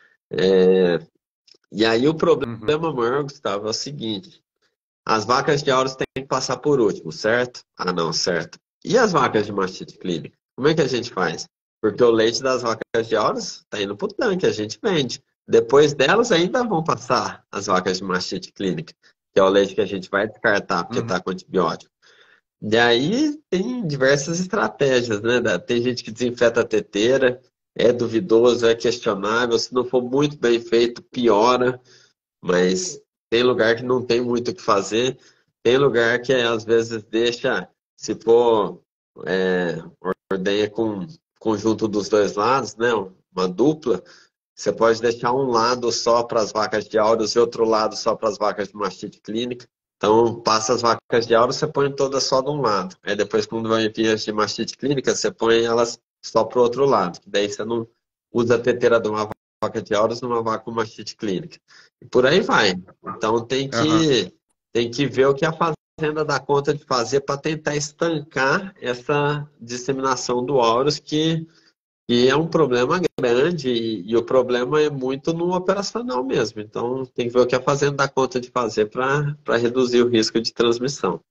E aí o Uhum. problema maior, Gustavo, é o seguinte: as vacas de auros têm que passar por último, certo? Ah, não, certo. E as vacas de mastite clínica? Como é que a gente faz? Porque o leite das vacas de Auras está indo para o tanque, a gente vende. Depois delas ainda vão passar as vacas de mastite clínica, que é o leite que a gente vai descartar porque Uhum. está com antibiótico. E aí tem diversas estratégias, né? Tem gente que desinfeta a teteira, é duvidoso, é questionável, se não for muito bem feito, piora, mas tem lugar que não tem muito o que fazer, tem lugar que às vezes deixa, se for é, ordenha com conjunto dos dois lados, né? Uma dupla, você pode deixar um lado só para as vacas de Auras e outro lado só para as vacas de mastite clínica. Então, passa as vacas de Auras, você põe todas só de um lado. Aí depois, quando vai vir as de mastite clínica, você põe elas só para o outro lado. Daí você não usa a teteira de uma vaca de Auras numa vaca com mastite clínica. E por aí vai. Então, Aham. tem que ver o que a fazenda dá conta de fazer para tentar estancar essa disseminação do Auras, que é um problema grande e o problema é muito no operacional mesmo. Então, tem que ver o que a fazenda dá conta de fazer para reduzir o risco de transmissão.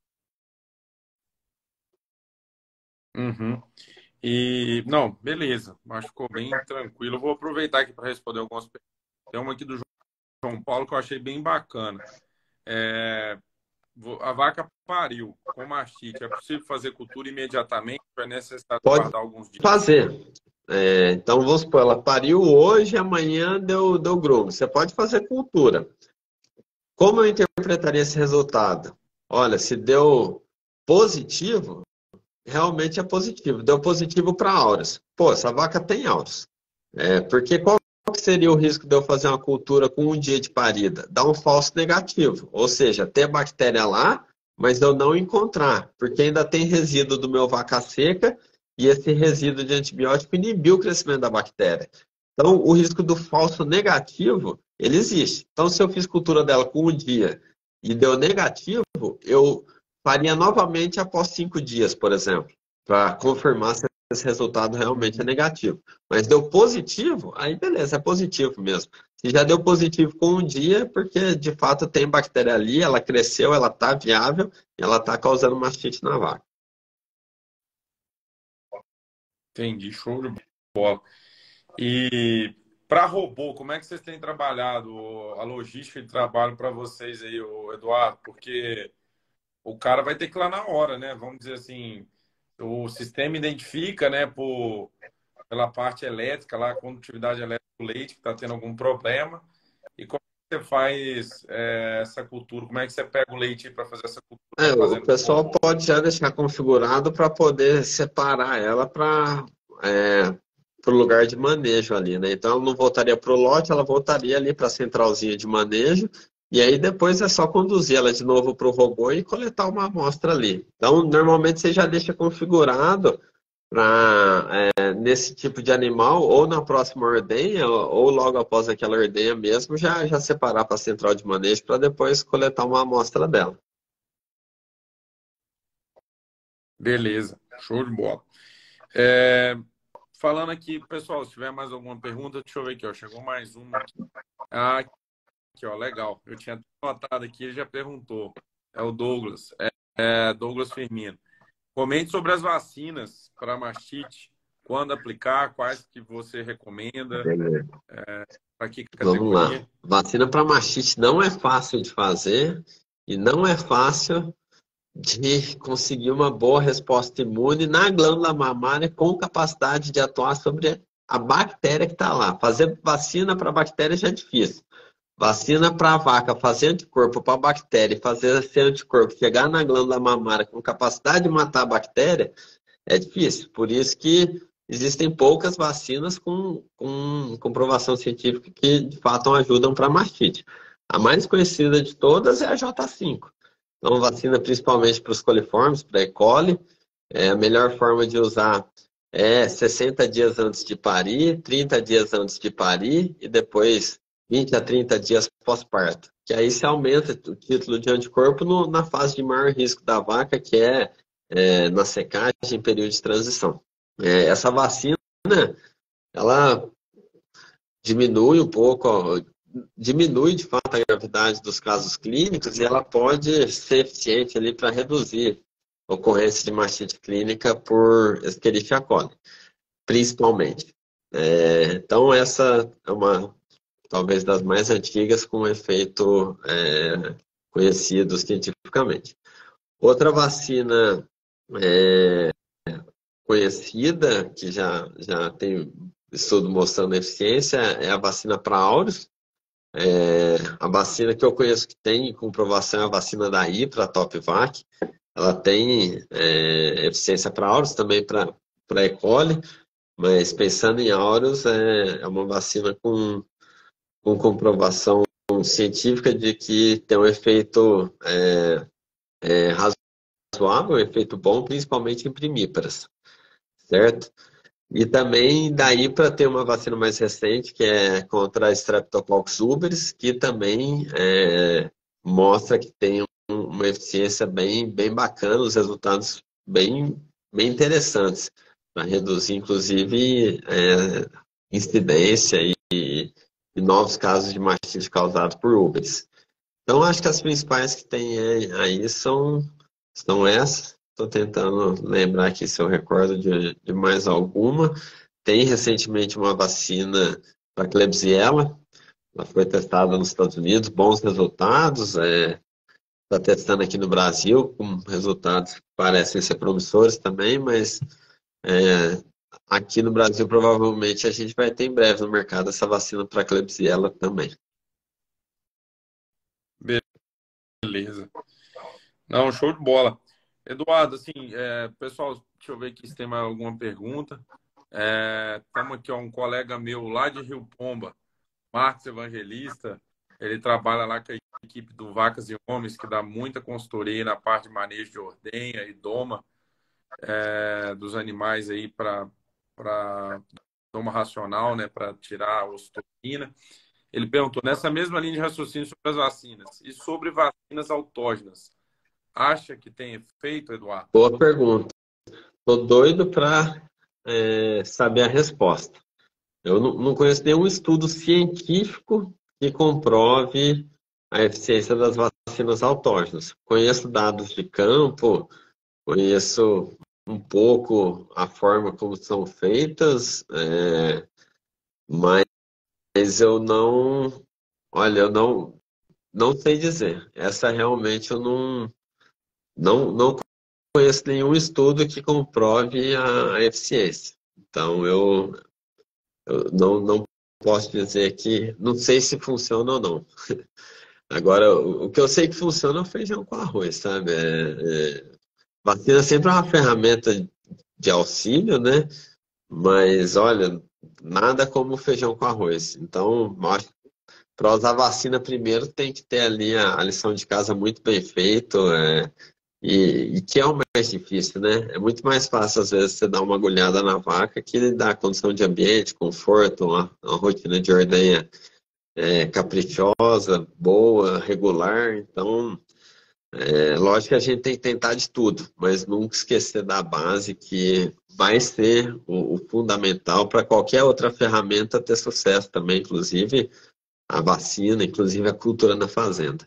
Uhum. E, não, beleza. Acho que ficou bem tranquilo. Eu vou aproveitar aqui para responder algumas perguntas. Tem uma aqui do João Paulo que eu achei bem bacana. É, a vaca pariu com mastite. É possível fazer cultura imediatamente ou é necessário Pode guardar alguns dias? fazer. Então, vamos supor, ela pariu hoje, amanhã deu grumo. Você pode fazer cultura. Como eu interpretaria esse resultado? Olha, se deu positivo, realmente é positivo. Deu positivo para auras. Pô, essa vaca tem auras. Porque qual que seria o risco de eu fazer uma cultura com um dia de parida? Dar um falso negativo. Ou seja, ter bactéria lá, mas eu não encontrar. Porque ainda tem resíduo do meu vaca seca e esse resíduo de antibiótico inibiu o crescimento da bactéria. Então, o risco do falso negativo, ele existe. Então, se eu fiz cultura dela com um dia e deu negativo, eu faria novamente após 5 dias, por exemplo, para confirmar se esse resultado realmente é Uhum. negativo. Mas deu positivo, aí beleza, é positivo mesmo. Se já deu positivo com um dia, é porque de fato tem bactéria ali, ela cresceu, ela está viável, e ela está causando mastite na vaca. Entendi, show de bola. E para robô, como é que vocês têm trabalhado a logística de trabalho para vocês aí, o Eduardo? Porque o cara vai ter que ir lá na hora, né? Vamos dizer assim, o sistema identifica, né, pela parte elétrica, lá, a condutividade elétrica do leite, que está tendo algum problema. E como é que você faz essa cultura? Como é que você pega o leite para fazer essa cultura? Tá O fazendo com pessoal robô? pode já deixar configurado para poder separar ela para o lugar de manejo ali, né? Então ela não voltaria para o lote, ela voltaria ali para a centralzinha de manejo, e aí depois é só conduzir ela de novo para o robô e coletar uma amostra ali. Então, normalmente você já deixa configurado para nesse tipo de animal, ou na próxima ordenha, ou logo após aquela ordenha mesmo, já separar para a central de manejo para depois coletar uma amostra dela. Beleza, show de bola. É, falando aqui, pessoal, se tiver mais alguma pergunta, deixa eu ver aqui, ó. Chegou mais uma aqui. Ah, aqui, ó, legal. Eu tinha notado aqui, ele já perguntou. É o Douglas, Douglas Firmino. Comente sobre as vacinas para mastite, quando aplicar, quais que você recomenda, para que Vamos lá. categoria. Vacina para mastite não é fácil de fazer e não é fácil de conseguir uma boa resposta imune na glândula mamária com capacidade de atuar sobre a bactéria que está lá. Fazer vacina para bactéria já é difícil. Vacina para a vaca, fazer anticorpo para a bactéria e fazer esse anticorpo chegar na glândula mamária com capacidade de matar a bactéria é difícil. Por isso que existem poucas vacinas com comprovação científica que de fato ajudam para mastite. A mais conhecida de todas é a J5. Então, vacina principalmente para os coliformes, para E. coli. A melhor forma de usar é 60 dias antes de parir, 30 dias antes de parir e depois 20 a 30 dias pós-parto. Que aí se aumenta o título de anticorpo na fase de maior risco da vaca, que é na secagem, em período de transição. Essa vacina, ela diminui um pouco, ó, diminui de fato a gravidade dos casos clínicos e ela pode ser eficiente ali para reduzir a ocorrência de mastite clínica por Escherichia coli. principalmente. Então, essa é uma, talvez, das mais antigas com efeito conhecido cientificamente. Outra vacina conhecida, que já tem estudo mostrando eficiência, é a vacina para áureos. A vacina que eu conheço que tem comprovação é a vacina da Hipra, a Topvac. Ela tem eficiência para áureos, também para E. coli, mas pensando em áureos, é uma vacina com comprovação científica de que tem um efeito razoável, um efeito bom, principalmente em primíparas, certo? E também daí para ter uma vacina mais recente, que é contra a Streptococcus uberis, que também mostra que tem uma eficiência bem bacana, os resultados bem interessantes, para reduzir, inclusive, incidência e novos casos de mastite causados por uberis. Então, acho que as principais que tem aí são essas. Estou tentando lembrar aqui se eu recordo de mais alguma. Tem recentemente uma vacina para Klebsiella. Ela foi testada nos Estados Unidos, bons resultados. Está testando aqui no Brasil, com resultados que parecem ser promissores também, mas aqui no Brasil provavelmente a gente vai ter em breve no mercado essa vacina para Klebsiella também. Beleza. Não, show de bola. Eduardo, assim, pessoal, deixa eu ver aqui se tem mais alguma pergunta. Estamos aqui, ó, um colega meu lá de Rio Pomba, Marcos Evangelista. Ele trabalha lá com a equipe do Vacas e Homens, que dá muita consultoria na parte de manejo de ordenha e doma dos animais aí para doma racional, né, para tirar a ocitocina. Ele perguntou, nessa mesma linha de raciocínio sobre as vacinas e sobre vacinas autógenas, acha que tem efeito, Eduardo? Boa pergunta. Estou doido para saber a resposta. Eu não conheço nenhum estudo científico que comprove a eficiência das vacinas autógenas. Conheço dados de campo, conheço um pouco a forma como são feitas, mas eu não, olha, eu não sei dizer. Essa realmente eu não conheço nenhum estudo que comprove a eficiência. Então, eu não posso dizer que não sei se funciona ou não. Agora, o que eu sei que funciona é o feijão com arroz, sabe? Vacina sempre é uma ferramenta de auxílio, né? Mas, olha, nada como feijão com arroz. Então, para usar vacina primeiro tem que ter ali a lição de casa muito bem feita, e que é o mais difícil, né? É muito mais fácil, às vezes, você dar uma agulhada na vaca que dar condição de ambiente, conforto, uma rotina de ordenha caprichosa, boa, regular. Então, lógico que a gente tem que tentar de tudo, mas nunca esquecer da base que vai ser o fundamental para qualquer outra ferramenta ter sucesso também, inclusive a vacina, inclusive a cultura na fazenda.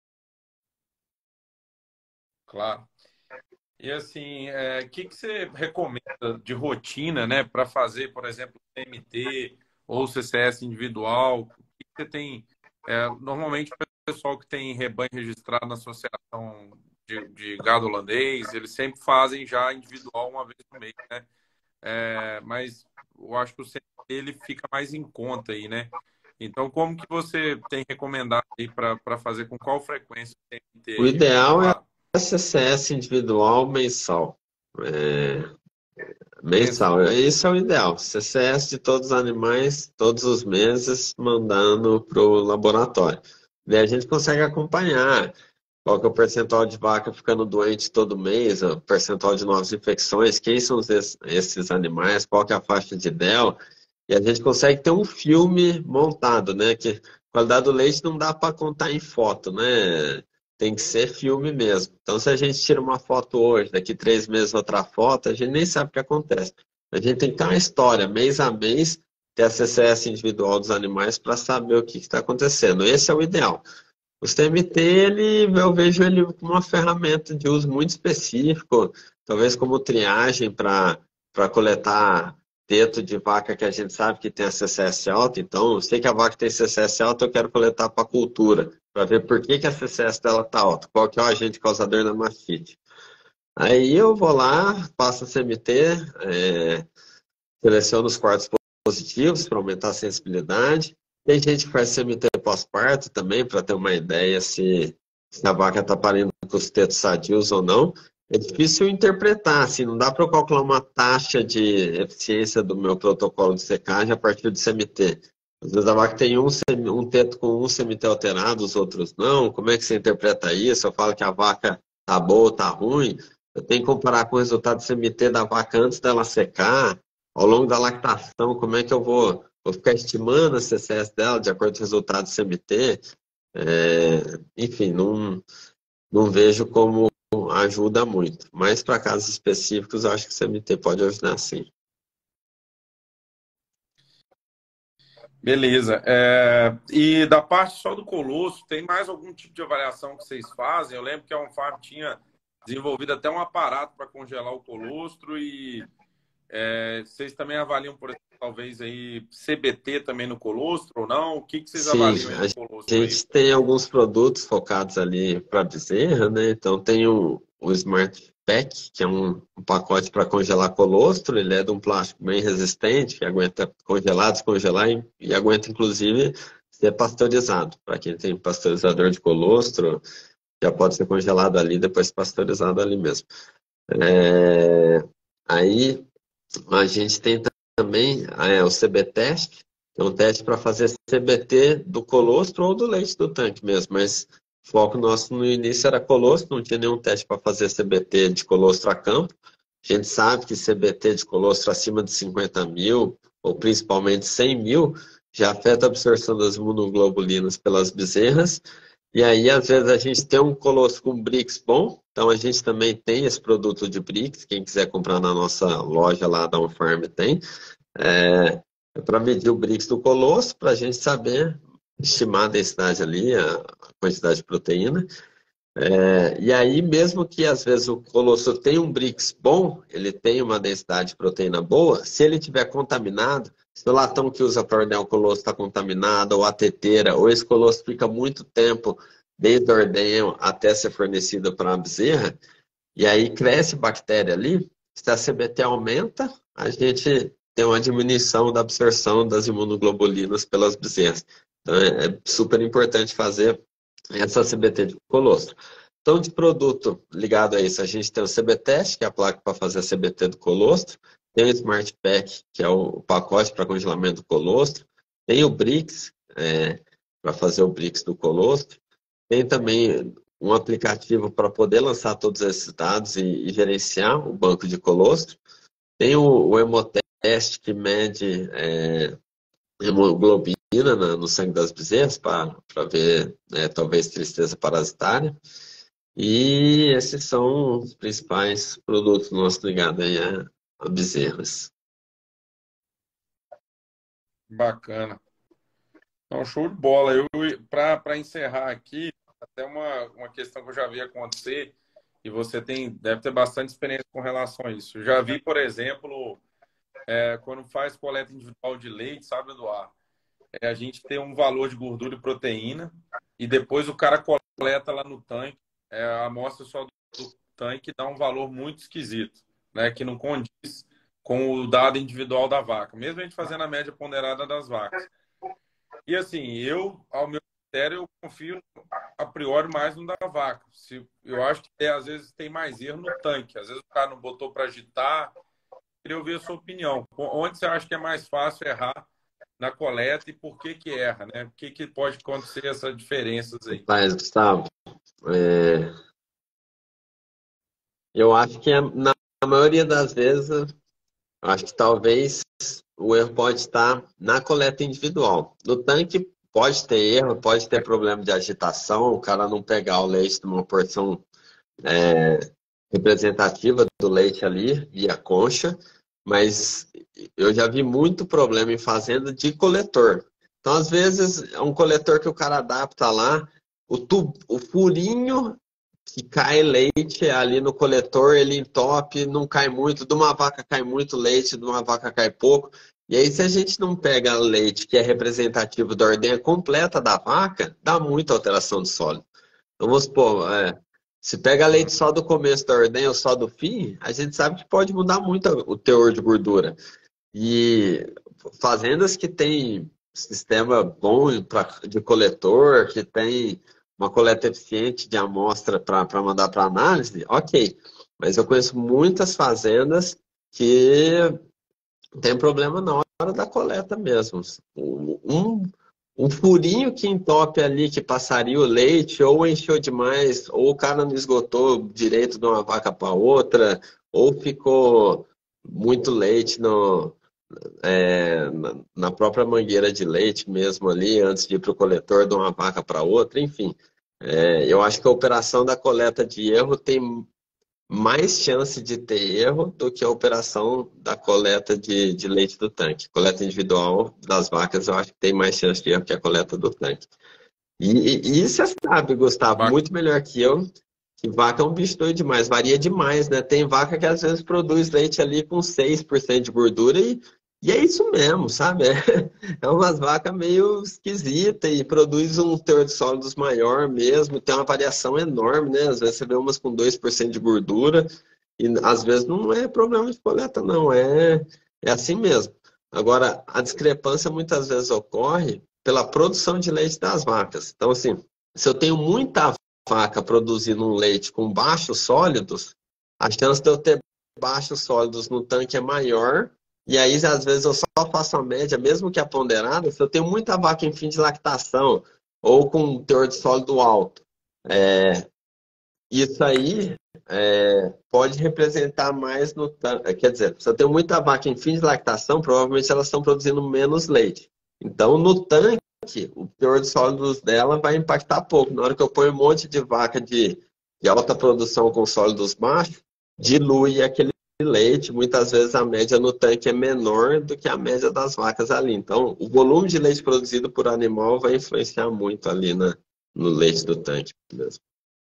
Claro. E assim, o que você recomenda de rotina, né, para fazer, por exemplo, CMT ou CCS individual? O que você tem? Normalmente, o pessoal que tem rebanho registrado na associação de gado holandês, eles sempre fazem já individual uma vez no mês, né? Mas eu acho que o CMT ele fica mais em conta aí, né? Então, como que você tem recomendado aí para fazer com qual frequência o CMT O aí, ideal é Eduardo? a CCS individual mensal. É, Mensal. Mensal, isso é o ideal. CCS de todos os animais, todos os meses, mandando para o laboratório. Daí a gente consegue acompanhar qual que é o percentual de vaca ficando doente todo mês, o percentual de novas infecções, quem são esses animais, qual que é a faixa de DEL, e a gente consegue ter um filme montado, né? Que a qualidade do leite não dá para contar em foto, né? Tem que ser filme mesmo. Então, se a gente tira uma foto hoje, daqui 3 meses outra foto, a gente nem sabe o que acontece. A gente tem que ter uma história, mês a mês, ter a CCS individual dos animais para saber o que está acontecendo. Esse é o ideal. O CMT, eu vejo ele como uma ferramenta de uso muito específico, talvez como triagem para coletar teto de vaca que a gente sabe que tem a CCS alta, então eu sei que a vaca tem CCS alta, eu quero coletar para cultura, para ver por que, que a CCS dela está alta, qual que é o agente causador da mastite. Aí eu vou lá, faço a CMT, seleciono os quartos positivos para aumentar a sensibilidade. Tem gente que faz CMT pós-parto também, para ter uma ideia se a vaca está parindo com os tetos sadios ou não. É difícil interpretar, assim, não dá para eu calcular uma taxa de eficiência do meu protocolo de secagem a partir do CMT. Às vezes a vaca tem um teto com um CMT alterado, os outros não. Como é que você interpreta isso? Eu falo que a vaca tá boa ou tá ruim. Eu tenho que comparar com o resultado do CMT da vaca antes dela secar, ao longo da lactação, como é que eu vou ficar estimando a CCS dela de acordo com o resultado do CMT? Enfim, não vejo como ajuda muito. Mas para casos específicos, eu acho que o CMT pode ajudar sim. Beleza. E da parte só do colostro, tem mais algum tipo de avaliação que vocês fazem? Eu lembro que a OnFarm tinha desenvolvido até um aparato para congelar o colostro e vocês também avaliam, por exemplo, talvez aí CBT também no colostro ou não? O que vocês Sim, avaliam aí no a colostro aí? gente tem alguns produtos focados ali para bezerra, né? Então tem o Smart Pack, que é um pacote para congelar colostro. Ele é de um plástico bem resistente, que aguenta congelar, descongelar e aguenta inclusive ser pasteurizado. Para quem tem pasteurizador de colostro, já pode ser congelado ali, depois pasteurizado ali mesmo. Aí a gente tem também o CB-Test, que é um teste para fazer CBT do colostro ou do leite do tanque mesmo, mas o foco nosso no início era colostro, não tinha nenhum teste para fazer CBT de colostro a campo. A gente sabe que CBT de colostro acima de 50 mil, ou principalmente 100 mil, já afeta a absorção das imunoglobulinas pelas bezerras. E aí, às vezes, a gente tem um colostro com Brix bom, então a gente também tem esse produto de Brix, quem quiser comprar na nossa loja lá da OnFarm tem. Para medir o Brix do colostro, para a gente saber estimar a densidade ali, a quantidade de proteína. E aí, mesmo que às vezes o colostro tenha um Brix bom, ele tem uma densidade de proteína boa, se ele tiver contaminado, se o latão que usa para ordenhar o colostro está contaminado, ou a teteira, ou esse colostro fica muito tempo desde a ordenha até ser fornecido para a bezerra, e aí cresce bactéria ali, se a CBT aumenta, a gente tem uma diminuição da absorção das imunoglobulinas pelas bezerras. Então é super importante fazer essa CBT de colostro. Então, de produto ligado a isso, a gente tem o CBTest, que é a placa para fazer a CBT do colostro, tem o Smart Pack, que é o pacote para congelamento do colostro, tem o Brix, para fazer o Brix do colostro, tem também um aplicativo para poder lançar todos esses dados e gerenciar o banco de colostro, tem o Hemotest, que mede hemoglobina no sangue das bezerras para ver talvez tristeza parasitária. E esses são os principais produtos nossos ligados aí a bezerras. Bacana. Então, show de bola. Para encerrar aqui, até uma questão que eu já vi acontecer, e você deve ter bastante experiência com relação a isso. Eu já vi, por exemplo, quando faz coleta individual de leite, sabe, Eduardo? A gente tem um valor de gordura e proteína, e depois o cara coleta lá no tanque, a amostra só do tanque dá um valor muito esquisito, né? Que não condiz com o dado individual da vaca, mesmo a gente fazendo a média ponderada das vacas. E assim, ao meu critério, eu confio a priori mais no da vaca. Eu acho que às vezes tem mais erro no tanque. Às vezes o cara não botou para agitar. Queria ouvir a sua opinião. Onde você acha que é mais fácil errar na coleta e por que erra, né? O que pode acontecer essas diferenças aí? Mas, Gustavo, é, eu acho que na maioria das vezes, eu acho que talvez o erro pode estar na coleta individual. No tanque pode ter erro, pode ter problema de agitação, o cara não pegar o leite numa porção representativa do leite ali, via concha, mas eu já vi muito problema em fazenda de coletor. Então, às vezes, é um coletor que o cara adapta lá, o furinho que cai leite ali no coletor, ele entope, não cai muito, de uma vaca cai muito leite, de uma vaca cai pouco. E aí, se a gente não pega leite que é representativo da ordenha completa da vaca, dá muita alteração de sólido. Então, vamos supor, se pega leite só do começo da ordenha ou só do fim, a gente sabe que pode mudar muito o teor de gordura. E fazendas que têm sistema bom de coletor, que tem uma coleta eficiente de amostra para mandar para análise, ok. Mas eu conheço muitas fazendas que tem problema na hora da coleta mesmo. Um furinho que entope ali, que passaria o leite, ou encheu demais, ou o cara não esgotou direito de uma vaca para outra, ou ficou muito leite na própria mangueira de leite mesmo ali, antes de ir para o coletor de uma vaca para outra, enfim. Eu acho que a operação da coleta de erro tem mais chance de ter erro do que a operação da coleta de leite do tanque. Coleta individual das vacas, eu acho que tem mais chance de erro que a coleta do tanque. E você sabe, Gustavo, Bacana. muito melhor que eu, que vaca é um bicho doido demais, varia demais, né? Tem vaca que às vezes produz leite ali com 6% de gordura e é isso mesmo, sabe? É umas vacas meio esquisitas e produz um teor de sólidos maior mesmo, tem uma variação enorme, né? Às vezes você vê umas com 2% de gordura e às vezes não é problema de coleta, não, é assim mesmo. Agora, a discrepância muitas vezes ocorre pela produção de leite das vacas. Então, assim, se eu tenho muita vaca produzindo um leite com baixos sólidos, a chance de eu ter baixos sólidos no tanque é maior. E aí, às vezes, eu só faço a média, mesmo que a ponderada, se eu tenho muita vaca em fim de lactação ou com um teor de sólido alto. Isso aí pode representar mais no tanque. Quer dizer, se eu tenho muita vaca em fim de lactação, provavelmente elas estão produzindo menos leite. Então, no tanque, o teor de sólidos dela vai impactar pouco. Na hora que eu ponho um monte de vaca de alta produção com sólidos baixos, dilui aquele leite. Muitas vezes a média no tanque é menor do que a média das vacas ali. Então, o volume de leite produzido por animal vai influenciar muito ali no leite do tanque mesmo.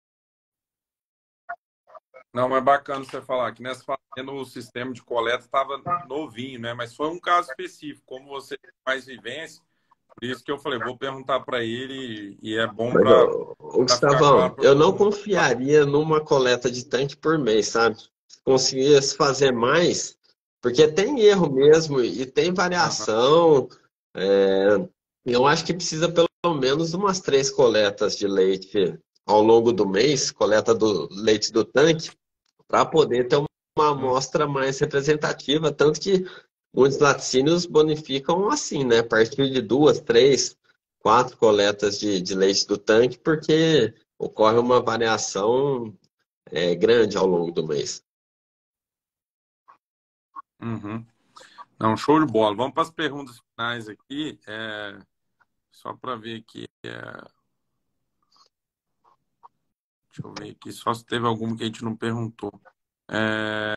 Não, mas bacana você falar que nessa fazenda o sistema de coleta estava novinho, né? Mas foi um caso específico, como você tem mais vivência, por isso que eu falei, vou perguntar para ele e é bom Mas, para ficar claro Gustavão, para eu todo não mundo. confiaria numa coleta de tanque por mês, sabe? Se conseguisse fazer mais, porque tem erro mesmo e tem Aham. variação. Eu acho que precisa pelo menos umas 3 coletas de leite ao longo do mês, coleta do leite do tanque, para poder ter uma Hum. amostra mais representativa. Tanto que muitos laticínios bonificam assim, né? A partir de 2, 3, 4 coletas de leite do tanque, porque ocorre uma variação grande ao longo do mês. Uhum. Não, show de bola. Vamos para as perguntas finais aqui. Só para ver aqui. Deixa eu ver aqui. Só se teve alguma que a gente não perguntou. É,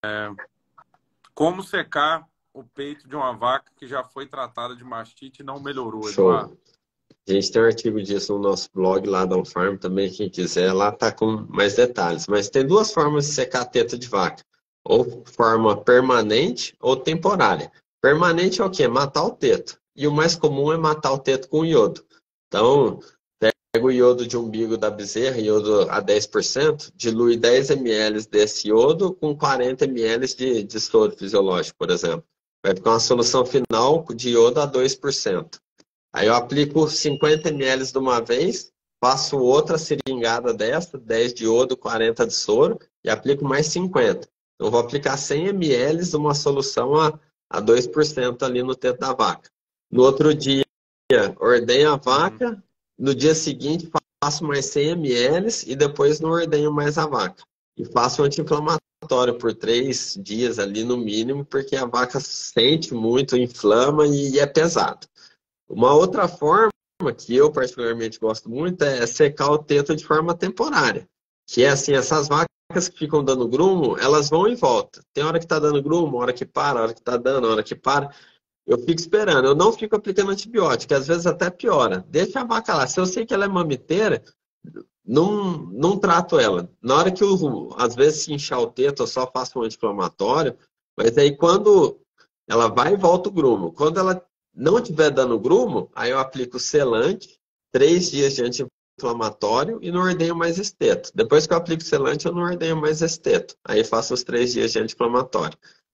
Como secar o peito de uma vaca que já foi tratada de mastite e não melhorou, Eduardo? Show. A gente tem um artigo disso no nosso blog lá da Farm também, quem quiser, lá tá com mais detalhes. Mas tem 2 formas de secar a teta de vaca. Ou forma permanente ou temporária. Permanente é o quê? Matar o teto. E o mais comum é matar o teto com iodo. Então, pega o iodo de umbigo da bezerra, iodo a 10%, dilui 10 ml desse iodo com 40 ml de soro fisiológico, por exemplo. Vai ficar uma solução final de iodo a 2%. Aí eu aplico 50 ml de uma vez, faço outra seringada dessa, 10 de iodo, 40 de soro, e aplico mais 50. Então, eu vou aplicar 100 ml de uma solução a 2% ali no teto da vaca. No outro dia, ordenho a Uhum. vaca, no dia seguinte faço mais 100 ml e depois não ordenho mais a vaca. E faço um anti-inflamatório por 3 dias ali no mínimo, porque a vaca sente muito, inflama e é pesado. Uma outra forma que eu particularmente gosto muito é secar o teto de forma temporária. Que é assim, essas vacas que ficam dando grumo, elas vão e voltam. Tem hora que está dando grumo, hora que para, hora que está dando, hora que para. Eu fico esperando, eu não fico aplicando antibiótico, às vezes até piora. Deixa a vaca lá. Se eu sei que ela é mamiteira, não trato ela. Na hora que eu, às vezes, se inchar o teto, eu só faço um anti-inflamatório, mas aí quando ela vai e volta o grumo. Quando ela não estiver dando grumo, aí eu aplico selante, 3 dias de anti-inflamatório e não ordenho mais esteto. Depois que eu aplico selante, eu não ordenho mais esteto. Aí faço os 3 dias de anti-inflamatório.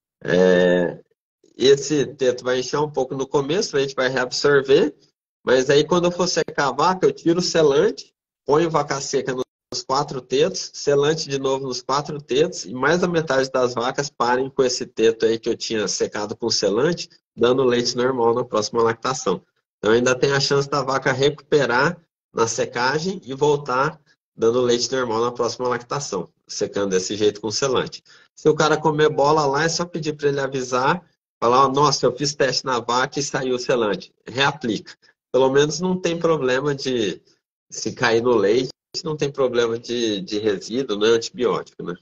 Esse teto vai inchar um pouco no começo, a gente vai reabsorver, mas aí quando eu for secar a vaca, eu tiro o selante, ponho vaca seca nos 4 tetos, selante de novo nos 4 tetos, e mais da metade das vacas parem com esse teto aí que eu tinha secado com selante, dando leite normal na próxima lactação. Então ainda tem a chance da vaca recuperar na secagem e voltar dando leite normal na próxima lactação, secando desse jeito com selante. Se o cara comer bola lá, é só pedir para ele avisar, falar, nossa, eu fiz teste na vaca e saiu selante. Reaplica. Pelo menos não tem problema de, se cair no leite, não tem problema de resíduo, não é antibiótico, né?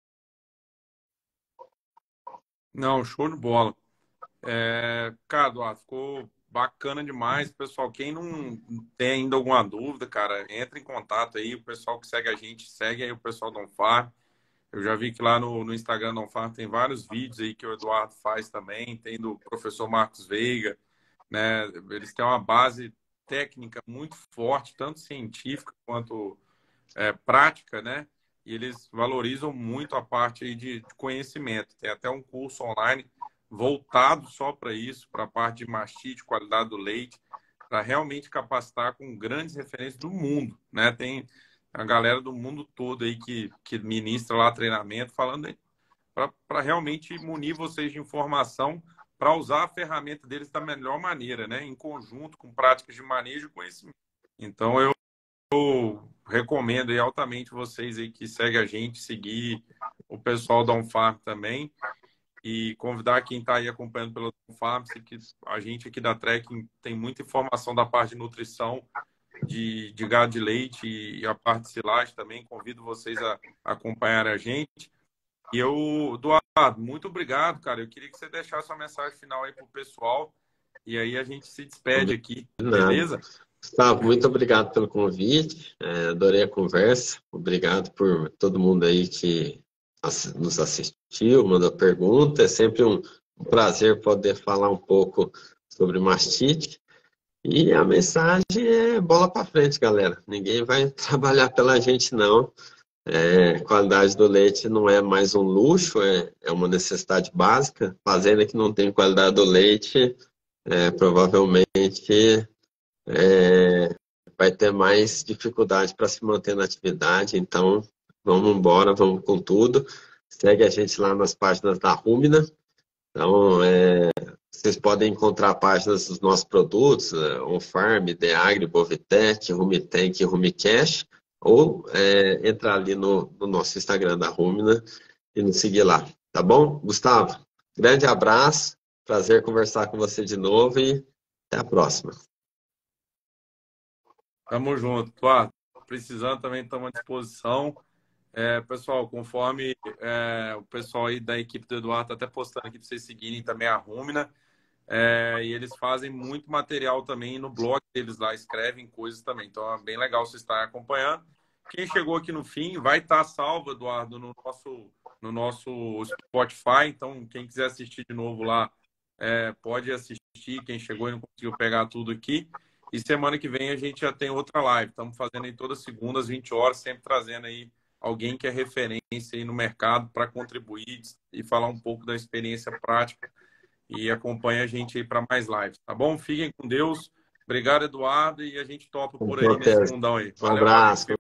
Não, show de bola. Cara, Eduardo, ficou bacana demais. Pessoal, quem não tem ainda alguma dúvida, cara, entra em contato aí. O pessoal que segue a gente, segue aí o pessoal da Onfar. Eu já vi que lá no Instagram da Onfar tem vários vídeos aí que o Eduardo faz também. Tem do professor Marcos Veiga, né? Eles têm uma base técnica muito forte, tanto científica quanto prática, né? E eles valorizam muito a parte aí de conhecimento. Tem até um curso online voltado só para isso, para a parte de mastite, qualidade do leite, para realmente capacitar com grandes referências do mundo, né? Tem a galera do mundo todo aí que ministra lá treinamento, falando para realmente munir vocês de informação para usar a ferramenta deles da melhor maneira, né? Em conjunto com práticas de manejo e conhecimento. Então, eu recomendo aí altamente vocês aí que seguem a gente, seguir o pessoal da Onfarm também e convidar quem está aí acompanhando pela Onfarm, que a gente aqui da Trekking tem muita informação da parte de nutrição de gado de leite e a parte de silagem também. Convido vocês a acompanhar a gente. E eu, Eduardo, muito obrigado, cara. Eu queria que você deixasse uma mensagem final aí pro pessoal e aí a gente se despede aqui, Nada. beleza? Gustavo, muito obrigado pelo convite. Adorei a conversa. Obrigado por todo mundo aí que nos assistiu, mandou pergunta. É sempre um prazer poder falar um pouco sobre mastite. E a mensagem é bola para frente, galera. Ninguém vai trabalhar pela gente, não. Qualidade do leite não é mais um luxo, é uma necessidade básica. Fazenda que não tem qualidade do leite, provavelmente vai ter mais dificuldade para se manter na atividade. Então, vamos embora, vamos com tudo. Segue a gente lá nas páginas da Rumina. Então, vocês podem encontrar páginas dos nossos produtos, OnFarm, Deagri, Bovitec, Rumitec, Rumicash, ou entrar ali no nosso Instagram da Rumina e nos seguir lá. Tá bom? Gustavo, grande abraço, prazer conversar com você de novo e até a próxima. Tamo junto, Eduardo. Precisando também estamos à disposição. Pessoal, conforme o pessoal aí da equipe do Eduardo tá até postando aqui para vocês seguirem também a Rumina. E eles fazem muito material também no blog deles lá, escrevem coisas também. Então é bem legal vocês estarem acompanhando. Quem chegou aqui no fim vai estar salvo, Eduardo, no nosso Spotify. Então, quem quiser assistir de novo lá, pode assistir. Quem chegou e não conseguiu pegar tudo aqui. E semana que vem a gente já tem outra live. Estamos fazendo aí todas as segundas, 20 horas, sempre trazendo aí alguém que é referência aí no mercado para contribuir e falar um pouco da experiência prática. E acompanha a gente aí para mais lives, tá bom? Fiquem com Deus. Obrigado, Eduardo. E a gente topa Com por aí nesse certeza. mundão aí. Um Valeu, meu amigo. abraço.